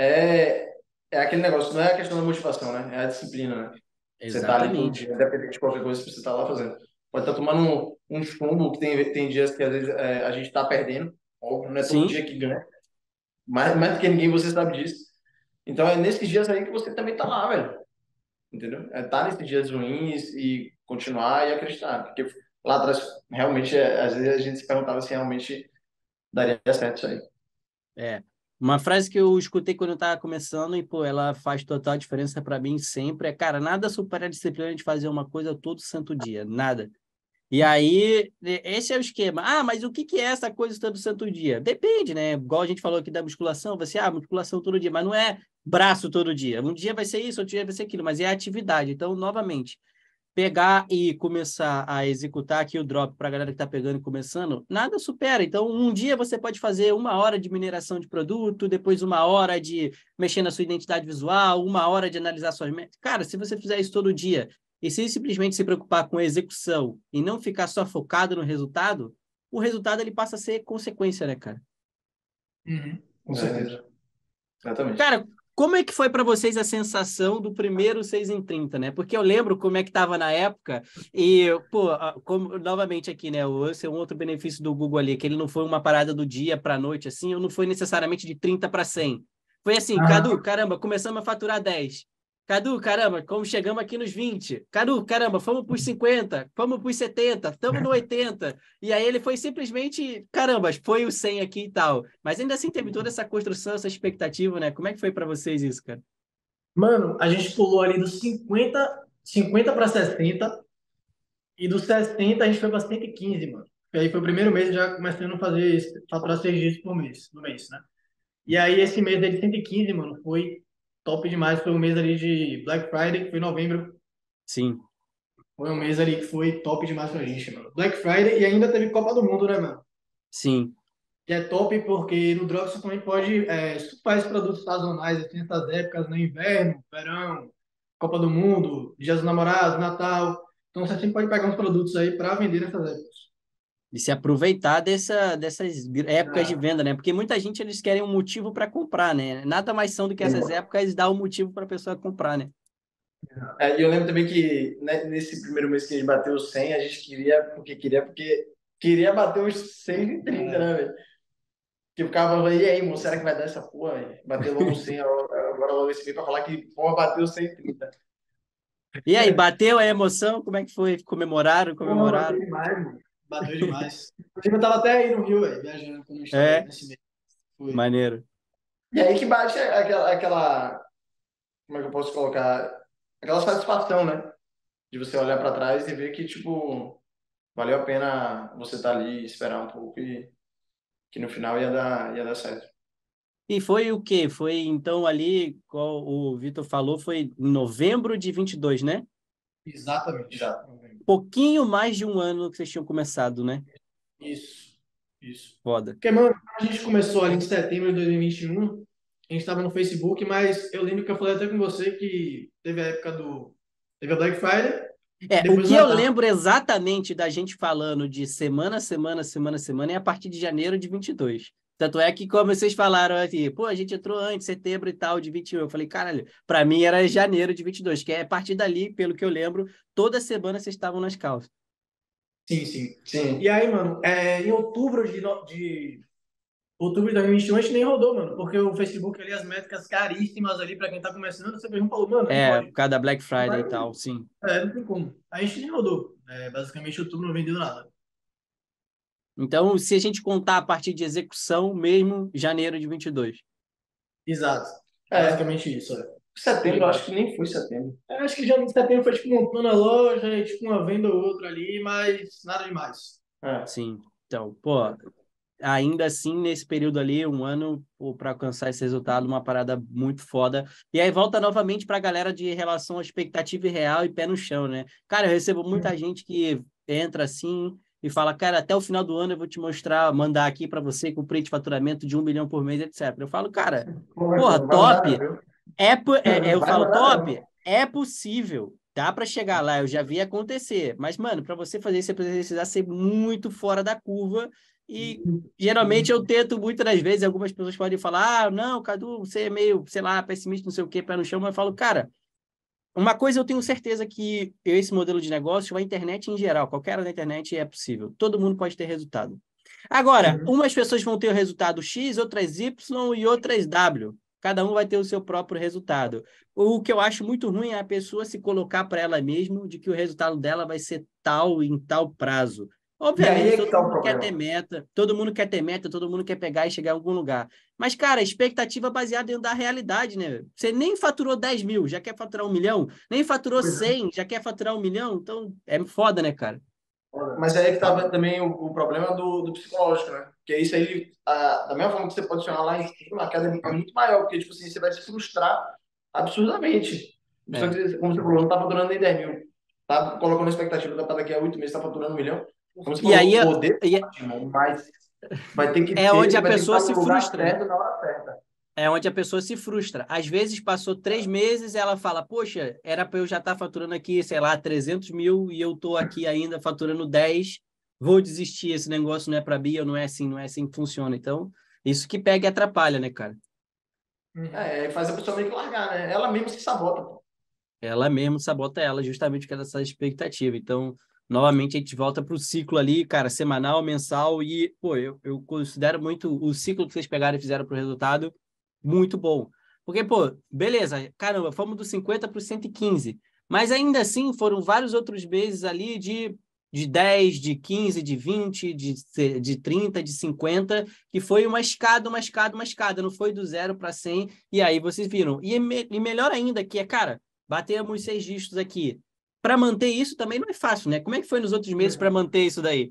É, é aquele negócio, não é a questão da motivação, né? É a disciplina, né? Você tá ali todo Exatamente. dia, independente de qualquer coisa que você tá lá fazendo. Pode estar tomando um chumbo, que tem dias que às vezes a gente tá perdendo, óbvio, não é todo Sim, dia que ganha, mais do que ninguém você sabe disso. Então é nesses dias aí que você também tá lá, velho. Entendeu? É tá nesses dias ruins e continuar e acreditar. Porque lá atrás, realmente, às vezes a gente se perguntava se realmente daria certo isso aí. é. Uma frase que eu escutei quando eu estava começando e, pô, ela faz total diferença para mim sempre é, cara, nada supera a disciplina de fazer uma coisa todo santo dia, nada. E aí, esse é o esquema. Ah, mas o que que é essa coisa todo santo dia? Depende, né? Igual a gente falou aqui da musculação, você, musculação todo dia, mas não é braço todo dia. Um dia vai ser isso, outro dia vai ser aquilo, mas é atividade. Então, novamente, pegar e começar a executar aqui o drop para a galera que está pegando e começando, nada supera. Então, um dia você pode fazer 1 hora de mineração de produto, depois 1 hora de mexer na sua identidade visual, 1 hora de analisar suas metas. Cara, se você fizer isso todo dia e se simplesmente se preocupar com a execução e não ficar só focado no resultado, o resultado ele passa a ser consequência, né, cara? Uhum, com É, certeza. exatamente. Cara, como é que foi para vocês a sensação do primeiro 6 em 30, né? Porque eu lembro como é que estava na época e, pô, como, novamente aqui, né? Esse é um outro benefício do Google ali, que ele não foi uma parada do dia para a noite, assim, ou não foi necessariamente de 30 para 100. Foi assim, Cadu, Aham. caramba, começamos a faturar 10. Cadu, caramba, como chegamos aqui nos 20. Cadu, caramba, fomos para os 50, fomos para os 70, estamos no 80. E aí ele foi simplesmente, caramba, foi o 100 aqui e tal. Mas ainda assim teve toda essa construção, essa expectativa, né? Como é que foi para vocês isso, cara? Mano, a gente pulou ali dos 50 para 60 e dos 60 a gente foi para 115, mano. E aí foi o primeiro mês já começando a faturar 6 dias por mês, no mês, né? E aí esse mês aí de 115, mano, foi top demais. Foi um mês ali de Black Friday, que foi novembro. Sim, Foi um mês ali que foi top demais pra gente, mano. Black Friday e ainda teve Copa do Mundo, né, mano? sim. Que é top porque no Drops você também pode faz produtos sazonais, assim, nessas épocas, no inverno, verão, Copa do Mundo, Dia dos Namorados, Natal. Então você sempre pode pegar uns produtos aí para vender nessas épocas. E se aproveitar dessas épocas de Ah, venda, né? Porque muita gente eles querem um motivo para comprar, né? Nada mais são do que essas épocas dar um motivo para a pessoa comprar, né? E eu lembro também que né, nesse primeiro mês que a gente bateu os 100, a gente porque queria bater os 130, é. né, velho? Que o cara falava, e aí, moço, será que vai dar essa porra, velho? Bater logo os 100 agora logo esse mês pra falar que, porra, bateu os 130. E aí, bateu a emoção? Como é que foi? Comemoraram, Porra, bateu comemoraram? demais, mano. Bateu demais. Inclusive, eu tava até aí no Rio, velho, viajando quando a gente tava É, nesse mês. Foi. maneiro. E aí que bate como é que eu posso colocar? Aquela satisfação, né? De você olhar pra trás e ver que, tipo, valeu a pena você estar ali, esperar um pouco e que no final ia dar certo. E foi o quê? Foi então ali, qual o Vitor falou, foi em novembro de 22, né? Exatamente. Já. Pouquinho mais de um ano que vocês tinham começado, né? Isso. Isso. Foda. Porque, mano, a gente começou ali em setembro de 2021, a gente estava no Facebook, mas eu lembro que eu falei até com você que teve a época do. Teve a Black Friday e O depois o que eu Natal. lembro exatamente da gente falando de semana, semana, semana, semana é a partir de janeiro de 22. Tanto é que, como vocês falaram aqui, pô, a gente entrou antes, setembro e tal, de 21. Eu falei, caralho, pra mim era janeiro de 22, que é a partir dali, pelo que eu lembro, toda semana vocês estavam nas calças. Sim, sim. Sim. E aí, mano, em outubro de 2021 a gente nem rodou, mano, porque o Facebook ali, as métricas caríssimas ali pra quem tá começando, você mesmo falou, mano, não É, por pode. causa da Black Não Friday vai, e tal, sim. não tem como. A gente nem rodou. Basicamente, outubro não vendeu nada. Então, se a gente contar a partir de execução mesmo, janeiro de 22. Exato. É, Basicamente isso, setembro, acho que nem foi setembro. Eu acho que já em setembro foi tipo montando a loja, e, tipo uma venda ou outra ali, mas nada demais. É. Sim. Então, pô, ainda assim, nesse período ali, um ano, para alcançar esse resultado, uma parada muito foda. E aí volta novamente para a galera de relação à expectativa real e pé no chão, né? Cara, eu recebo muita gente que entra assim e fala, cara, até o final do ano eu vou te mostrar, mandar aqui para você cumprir de faturamento de 1 milhão por mês, etc. Eu falo, cara, Poxa, porra, não vai mandar não, top. viu? Eu Não vai falo, mandar top, não. é possível. Dá para chegar lá, eu já vi acontecer. Mas, mano, para você fazer isso, você precisa ser muito fora da curva. E geralmente eu tento, muitas das vezes, algumas pessoas podem falar: ah, não, Cadu, você é meio, sei lá, pessimista, não sei o quê, pé no chão. Mas eu falo, cara, uma coisa eu tenho certeza que esse modelo de negócio, a internet em geral, qualquer área da internet é possível. Todo mundo pode ter resultado. Agora, Uhum. umas pessoas vão ter o resultado X, outras Y e outras W. Cada um vai ter o seu próprio resultado. O que eu acho muito ruim é a pessoa se colocar para ela mesma de que o resultado dela vai ser tal em tal prazo. E aí Obviamente, é que todo tá o mundo quer ter problema. meta, todo mundo quer ter meta, todo mundo quer pegar e chegar em algum lugar. Mas, cara, expectativa baseada dentro da realidade, né? Você nem faturou 10 mil, já quer faturar 1 milhão? Nem faturou Pois é. 100, já quer faturar 1 milhão? Então, é foda, né, cara? Mas aí é que tá também o problema do psicológico, né? Porque isso aí, da mesma forma que você pode funcionar lá em cima, a queda é muito maior, porque, tipo assim, você vai se frustrar absurdamente. Só É. que, como você falou, não tá faturando nem 10 mil. Tá colocando a expectativa para daqui a 8 meses, tá faturando 1 milhão. Como você E aí falou, poder, e ótimo, mas vai ter que é onde ter, a vai ter que pessoa estar se no lugar frustra, né? certo, na hora certa. É onde a pessoa se frustra. Às vezes passou 3 meses, ela fala, poxa, era para eu já estar faturando aqui, sei lá, 300 mil e eu estou aqui ainda faturando 10, vou desistir, esse negócio não é para mim, não é assim, não é assim que funciona. Então, isso que pega e atrapalha, né, cara? Uhum. É, faz a pessoa meio que largar, né? Ela mesmo se sabota, pô. Ela mesmo sabota ela justamente com essa expectativa. Então, novamente, a gente volta para o ciclo ali, cara, semanal, mensal, e, pô, eu considero muito o ciclo que vocês pegaram e fizeram para o resultado muito bom. Porque, pô, beleza, caramba, fomos do 50 para o 115, mas ainda assim foram vários outros meses ali de 10, de 15, de 20, de 30, de 50, que foi uma escada, uma escada, uma escada, não foi do 0 para 100, e aí vocês viram. E melhor ainda, que é, cara, batemos 6 dígitos aqui. Para manter isso também não é fácil, né? Como é que foi nos outros meses para manter isso daí?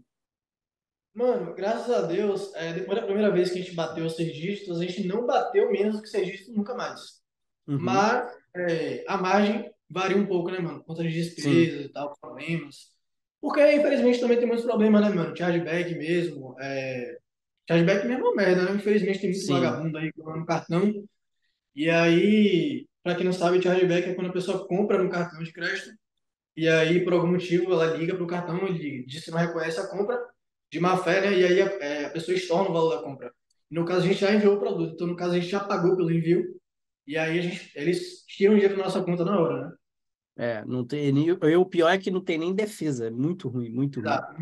Mano, graças a Deus, depois da primeira vez que a gente bateu os 6 dígitos, a gente não bateu menos que 6 dígitos nunca mais. Uhum. Mas a margem varia um pouco, né, mano? Por conta de Sim, despesas e tal, problemas. Porque, infelizmente, também tem muitos problemas, né, mano? Chargeback mesmo. Chargeback mesmo é uma merda, né? Infelizmente, tem muito sim, vagabundo aí no cartão. E aí, pra quem não sabe, chargeback é quando a pessoa compra no cartão de crédito. E aí, por algum motivo, ela liga pro cartão e diz que não reconhece a compra de má fé, né? E aí a pessoa estorna o valor da compra. No caso, a gente já enviou o produto. Então, no caso, a gente já pagou pelo envio. E aí eles tiram o dinheiro da nossa conta na hora, né? não tem nem, o pior é que não tem nem defesa, é muito ruim, muito ruim. Exato.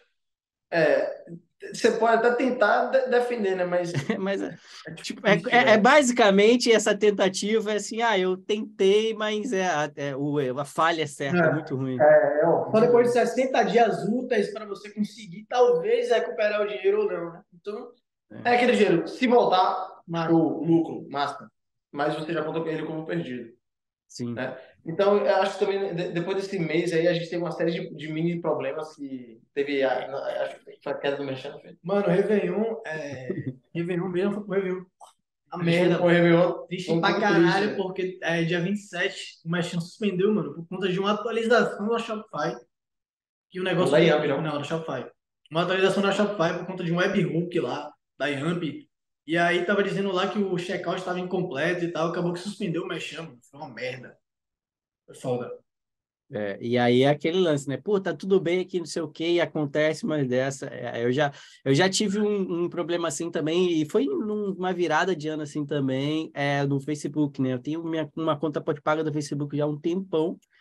É, você pode até tentar defender, né? Mas Mas é tipo, difícil, é velho. basicamente essa tentativa, é assim, eu tentei, mas a falha é certa, é muito ruim. É Só depois de horrível. 60 dias úteis para você conseguir, talvez, recuperar o dinheiro ou não, né? Então, É É, aquele dinheiro, se voltar, mas, show, lucro, massa. Mas você já conta com ele como perdido, sim. né? Então, eu acho que também, depois desse mês aí, a gente teve uma série de mini problemas que teve, acho que foi a queda do Merchan, foi? mano, Réveillon mesmo foi pro Réveillon. A A gente foi merda, pro Réveillon, triste foi pra muito triste, caralho, velho. porque dia 27 o Machine suspendeu, mano, por conta de uma atualização da Shopify. Que o Não negócio dá de. Yamp, não. Não, da Shopify. Uma atualização da Shopify por conta de um webhook lá, da Yamp. E aí tava dizendo lá que o checkout estava incompleto e tal. Acabou que suspendeu o Mexam, mano. Foi uma merda. Foi foda. E aí é aquele lance, né? Pô, tá tudo bem aqui, não sei o quê, e acontece mais dessa. Eu já tive um problema assim também, e foi numa virada de ano assim também, no Facebook, né? Eu tenho uma conta paga do Facebook já há um tempão.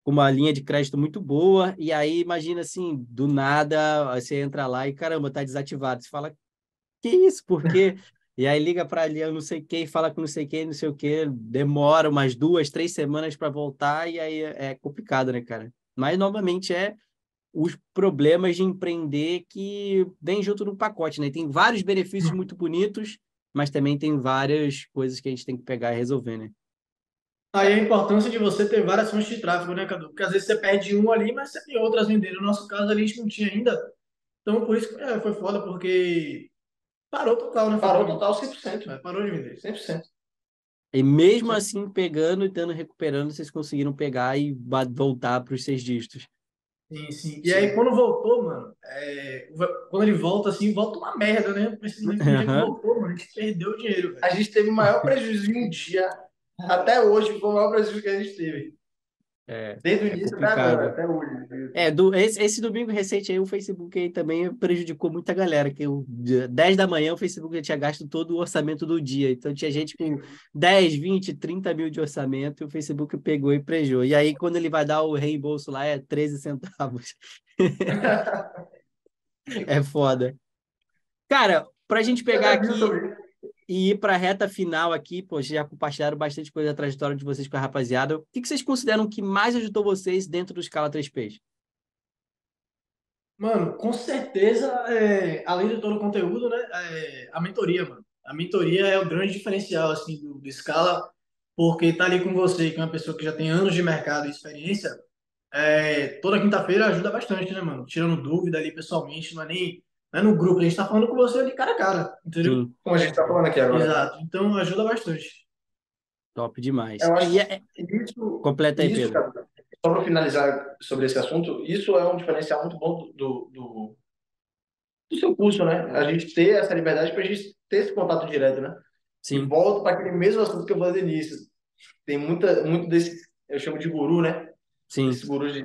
com uma linha de crédito muito boa, e aí imagina assim, do nada, você entra lá e caramba, tá desativado. Você fala, que isso? Por quê? E aí liga para ali, eu não sei quem, fala com não sei quem, não sei o quê, demora umas 2, 3 semanas para voltar, e aí é complicado, né, cara? Mas, novamente, os problemas de empreender que vem junto no pacote, né? Tem vários benefícios muito bonitos, mas também tem várias coisas que a gente tem que pegar e resolver, né? Aí a importância de você ter várias fontes de tráfego, né, Cadu? Porque às vezes você perde um ali, mas você tem outras vendendo. No nosso caso, ali a gente não tinha ainda. Então, por isso que foi foda, porque parou total, né? Foi Parou tudo. total 100%. Parou de vender. 100%. E mesmo assim, pegando e dando, recuperando, vocês conseguiram pegar e voltar para os 6 dígitos. Sim, sim. E aí, quando voltou, mano, quando ele volta, assim, volta uma merda, né? Eu pensei, no dia que Aham. voltou, mano, a gente perdeu o dinheiro, velho. A gente teve o maior prejuízo em um dia. Até hoje foi o maior prejuízo que a gente teve. Desde o É início até agora, complicado. até hoje. Esse domingo recente aí, o Facebook aí também prejudicou muita galera, que 10 da manhã o Facebook já tinha gasto todo o orçamento do dia. Então tinha gente com 10, 20, 30 mil de orçamento e o Facebook pegou e prejou. E aí, quando ele vai dar o reembolso lá, é 13 centavos. É foda. Cara, pra gente pegar Até viu aqui também. e ir para a reta final aqui, pô, já compartilharam bastante coisa da trajetória de vocês com a rapaziada. O que que vocês consideram que mais ajudou vocês dentro do Scala 3Ps? Mano, com certeza, além de todo o conteúdo, né? A mentoria, mano. A mentoria é o grande diferencial, assim, do Scala, porque tá ali com você, que é uma pessoa que já tem anos de mercado e experiência, toda quinta-feira ajuda bastante, né, mano? Tirando dúvida ali pessoalmente, não é no grupo, a gente tá falando com você ali cara a cara, entendeu? Sim, Como a gente está falando aqui agora. Exato. Então ajuda bastante. top demais. Eu acho E que completa aí, isso, Pedro. cara, só para finalizar sobre esse assunto, isso é um diferencial muito bom do seu curso, né? A gente ter essa liberdade para a gente ter esse contato direto, né? E Sim, volto para aquele mesmo assunto que eu falei no início. Tem muito desses, eu chamo de guru, né? Esses sim, gurus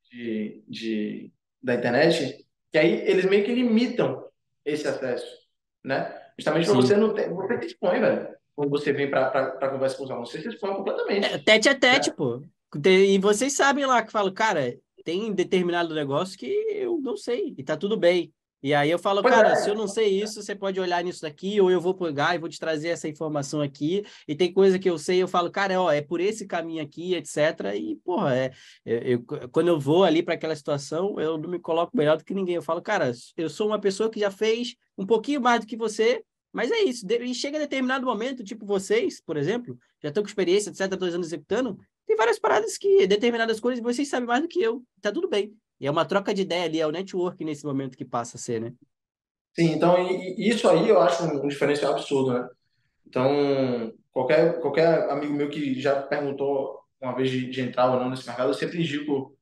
da internet, que aí eles meio que limitam esse acesso, né? Justamente para você sim. não ter, você se expõe, velho. Quando você vem para conversa com os alunos, você se expõe completamente, Tete a tete, né? pô. E vocês sabem lá que falo, cara, tem determinado negócio que eu não sei, e tá tudo bem. E aí eu falo, Pois cara, se eu é, não sei isso, você pode olhar nisso daqui, ou eu vou pegar e vou te trazer essa informação aqui. E tem coisa que eu sei, eu falo, cara, ó, é por esse caminho aqui, etc. E, porra, quando eu vou ali para aquela situação, eu não me coloco melhor do que ninguém. Eu falo, cara, eu sou uma pessoa que já fez um pouquinho mais do que você, mas é isso. E chega a determinado momento, tipo vocês, por exemplo, já estão com experiência, etc., 2 anos executando. Tem várias paradas que, determinadas coisas, vocês sabem mais do que eu. Tá tudo bem. E é uma troca de ideia ali, é o network nesse momento que passa a ser, né? sim, então isso aí eu acho um diferencial absurdo, né? Então, qualquer amigo meu que já perguntou uma vez de entrar ou não nesse mercado, eu sempre indico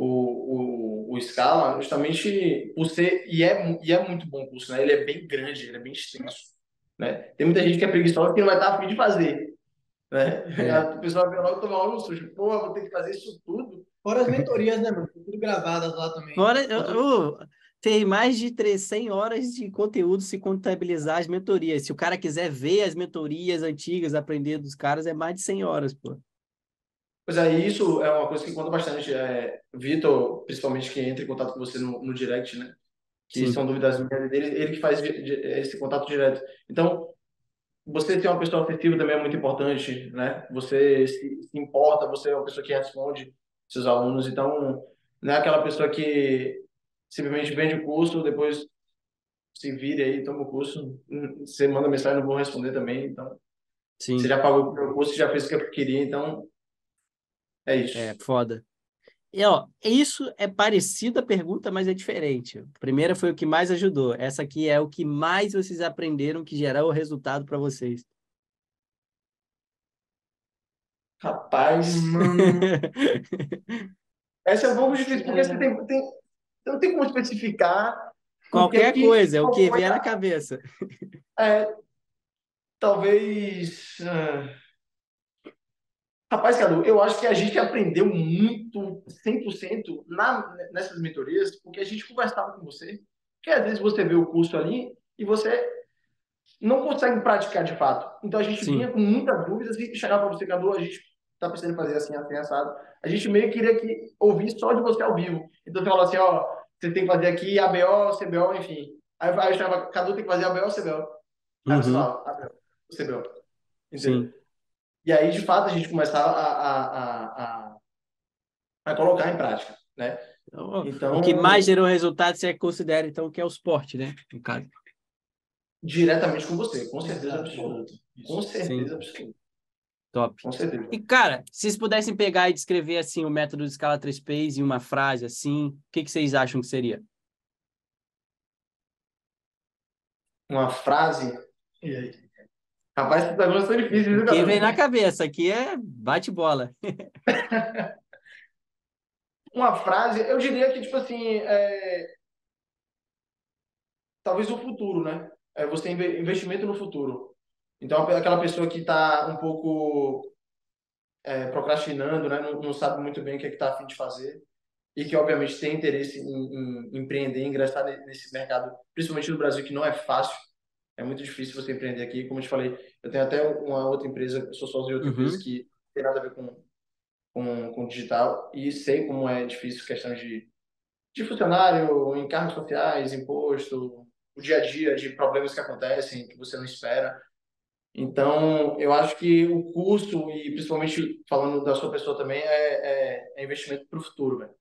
o Scala, justamente por ser, e é muito bom o curso, né? Ele é bem grande, ele é bem extenso, né? Tem muita gente que é preguiçosa que não vai estar a fim de fazer, né? É. O pessoal vai logo tomar logo um susto, pô, eu vou ter que fazer isso tudo. Fora as mentorias, né, mano? Tudo gravadas lá também. Fora, Outro- tem mais de 100 horas de conteúdo se contabilizar as mentorias. Se o cara quiser ver as mentorias antigas, aprender dos caras, é mais de 100 horas, pô. Pois é, isso é uma coisa que conta bastante. Vitor, principalmente que entra em contato com você no direct, né? Que Sim, são dúvidas minhas dele, ele que faz esse contato direto. Então, você ser uma pessoa acessível também é muito importante, né? Você se importa, você é uma pessoa que responde seus alunos, então não é aquela pessoa que simplesmente vende o curso, depois se vira aí, toma o curso, você manda mensagem, não vou responder também, então você sim. já pagou o meu curso, já fez o que eu queria, então é É, isso. foda. E, ó, isso é parecido a pergunta, mas é diferente. A primeira foi o que mais ajudou. Essa aqui é o que mais vocês aprenderam que gerou o resultado para vocês. Rapaz, Mano, essa é um pouco difícil, porque você não tem como especificar Qualquer coisa, é o qual que foi vier na cabeça. é, talvez. Rapaz, Cadu, eu acho que a gente aprendeu muito, 100% nessas mentorias, porque a gente conversava com você. Porque às vezes você vê o curso ali e você não consegue praticar de fato. Então a gente vinha Sim, com muitas dúvidas e chegava para você, Cadu, a gente tá pensando em fazer assim, assim, assado. A gente meio que queria ouvir só de você ao vivo. Então você fala assim, ó, você tem que fazer aqui ABO, CBO, enfim. Aí eu chamava, Cadu tem que fazer ABO, CBO. Aí você Uhum, fala, ABO, CBO. Entendeu? sim. E aí, de fato, a gente começava a colocar em prática, né? Então, o que mais Então, gerou resultado, você considera, então, que é o esporte, né? No caso. diretamente com você, com certeza Exato, absoluta. exato. Com Isso. Sim, certeza absoluta. top. Com certeza. E, cara, se vocês pudessem pegar e descrever, assim, o método de escala 3Ps em uma frase, assim, o que que vocês acham que seria? Uma frase. E aí? Rapaz, essas perguntas são difíceis, O viu, que vem Cadu? na cabeça aqui é bate-bola. Uma frase, eu diria que, tipo assim, talvez o futuro, né? Você investimento no futuro. Então, aquela pessoa que está um pouco procrastinando, né? Não sabe muito bem o que é que está a fim de fazer e que, obviamente, tem interesse em empreender, ingressar nesse mercado, principalmente no Brasil, que não é fácil. É muito difícil você empreender aqui. Como eu te falei, eu tenho até uma outra empresa, eu sou sócio de outra empresa Uhum, que não tem nada a ver com digital e sei como é difícil questão de funcionário, encargos sociais, imposto, o dia a dia de problemas que acontecem que você não espera. Então, eu acho que o custo, e principalmente falando da sua pessoa também, é investimento para o futuro, velho.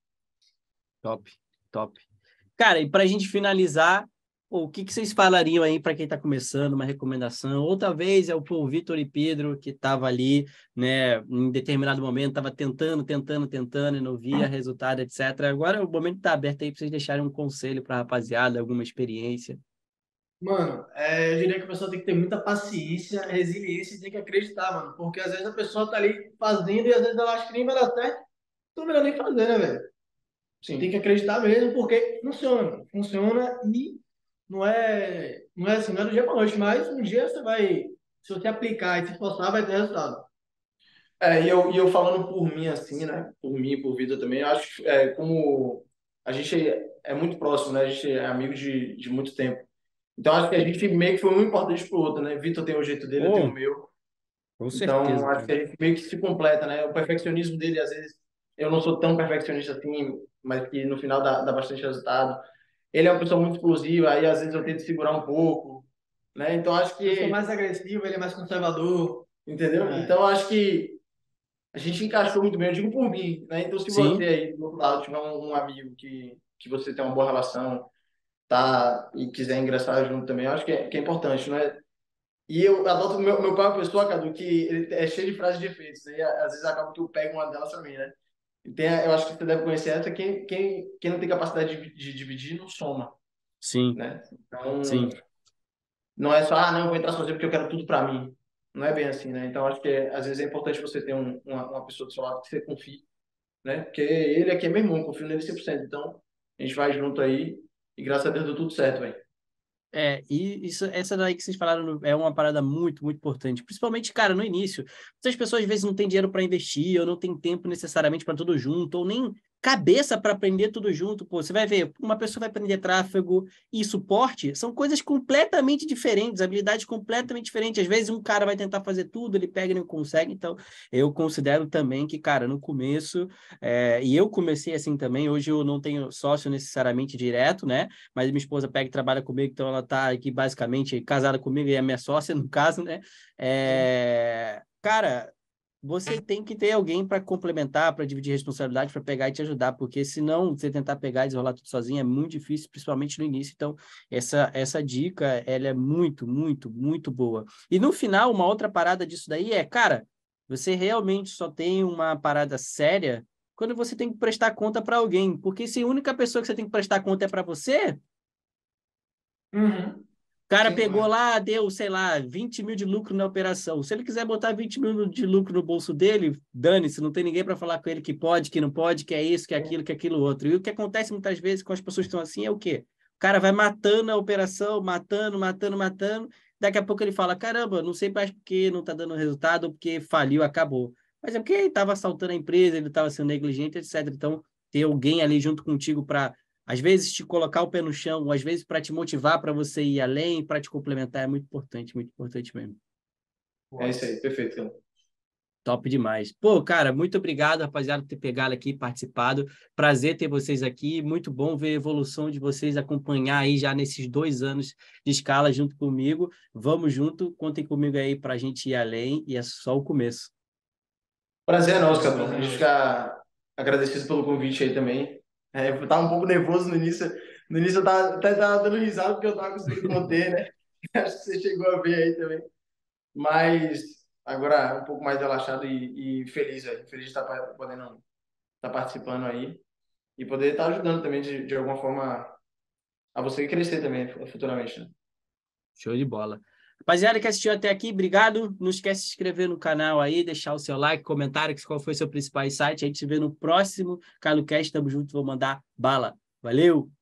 top, top. Cara, e para a gente finalizar, pô, o que que vocês falariam aí para quem está começando, uma recomendação? Ou talvez é o Vitor e Pedro que estava ali, né, em determinado momento, estava tentando e não via resultado, etc. Agora o momento está aberto aí para vocês deixarem um conselho para a rapaziada, alguma experiência. Mano, eu diria que a pessoa tem que ter muita paciência, resiliência e tem que acreditar, mano. Porque às vezes a pessoa tá ali fazendo e às vezes ela acha que nem vai dar certo, então melhor nem fazer, né, velho? Tem que Sim. acreditar mesmo, porque funciona. Funciona e não é assim, não é do dia para noite, mas um dia você vai, se você aplicar e se esforçar, vai ter resultado. E eu falando por mim, assim, né? Por mim e por vida também, eu acho que como a gente é muito próximo, né? A gente é amigo de muito tempo. Então, acho que a gente meio que foi um importante pro outro, né? Vitor tem o jeito dele, eu tenho o Pô, meu. com Então, certeza, acho cara. que a gente meio que se completa, né? O perfeccionismo dele, às vezes, eu não sou tão perfeccionista assim, mas que no final dá bastante resultado. Ele é uma pessoa muito explosiva, aí às vezes eu tento segurar um pouco, né? Então, acho Eu sou que, mais agressivo, ele é mais conservador. entendeu? É. Então, acho que a gente encaixou muito bem, eu digo por mim, né? Então, se você Sim, aí do outro lado tiver um amigo que você tem uma boa relação, tá? E quiser ingressar junto também, eu acho que é importante, né? E eu adoto meu pai é uma pessoa, Cadu, que ele é cheio de frases de efeitos, né? E às vezes acaba que eu pego uma delas pra mim, né? E eu acho que você deve conhecer essa, quem não tem capacidade de dividir, não soma, sim, né? Então, sim. não é só, não, eu vou entrar sozinho porque eu quero tudo pra mim. Não é bem assim, né? Então, acho que às vezes é importante você ter uma pessoa do seu lado que você confie, né? Porque ele aqui é meu irmão, confio nele 100%. Então, a gente vai junto aí e graças a Deus deu tudo certo, velho. E essa daí que vocês falaram é uma parada muito, muito importante. Principalmente, cara, no início. Muitas pessoas às vezes não têm dinheiro para investir, ou não tem tempo necessariamente para tudo junto, ou nem cabeça para aprender tudo junto. Pô, você vai ver, uma pessoa vai aprender tráfego e suporte, são coisas completamente diferentes, habilidades completamente diferentes. Às vezes um cara vai tentar fazer tudo, ele pega e não consegue. Então, eu considero também que, cara, no começo, e eu comecei assim também, hoje eu não tenho sócio necessariamente direto, né? Mas minha esposa pega e trabalha comigo, então ela tá aqui basicamente casada comigo e é minha sócia, no caso, né? Cara, você tem que ter alguém para complementar, para dividir responsabilidade, para pegar e te ajudar, porque senão você tentar pegar e desenrolar tudo sozinho é muito difícil, principalmente no início. Então, essa dica, ela é muito, muito, muito boa. E no final, uma outra parada disso daí cara, você realmente só tem uma parada séria quando você tem que prestar conta para alguém, porque se a única pessoa que você tem que prestar conta é para você, o Uhum. cara Sim, pegou lá, deu, sei lá, 20 mil de lucro na operação. Se ele quiser botar 20 mil de lucro no bolso dele, dane-se, não tem ninguém para falar com ele que pode, que não pode, que é isso, que é aquilo outro. E o que acontece muitas vezes com as pessoas que estão assim é o quê? O cara vai matando a operação, matando. Daqui a pouco ele fala: caramba, não sei mais porque não está dando resultado, ou porque faliu, acabou. Mas é porque ele estava assaltando a empresa, ele estava sendo negligente, etc. Então, ter alguém ali junto contigo para às vezes te colocar o pé no chão, ou às vezes para te motivar para você ir além, para te complementar, é muito importante mesmo. É isso aí, perfeito, cara. Top demais. Pô, cara, muito obrigado, rapaziada, por ter pegado aqui, participado. Prazer ter vocês aqui. Muito bom ver a evolução de vocês, acompanhar aí já nesses 2 anos de escala junto comigo. Vamos junto, contem comigo aí para a gente ir além e é só o começo. Prazer é nosso, Cadu. A gente fica agradecido pelo convite aí também. Eu tava um pouco nervoso no início. No início eu até tava dando risada porque eu tava conseguindo conter, né? Acho que você chegou a ver aí também. Mas agora um pouco mais relaxado e feliz, velho. Feliz de estar podendo estar participando aí e poder estar ajudando também de alguma forma a você crescer também futuramente, né? Show de bola. Rapaziada que assistiu até aqui, obrigado. Não esquece de se inscrever no canal aí, deixar o seu like, comentário, qual foi o seu principal insight. A gente se vê no próximo CaluCast. Tamo junto, vou mandar bala. Valeu!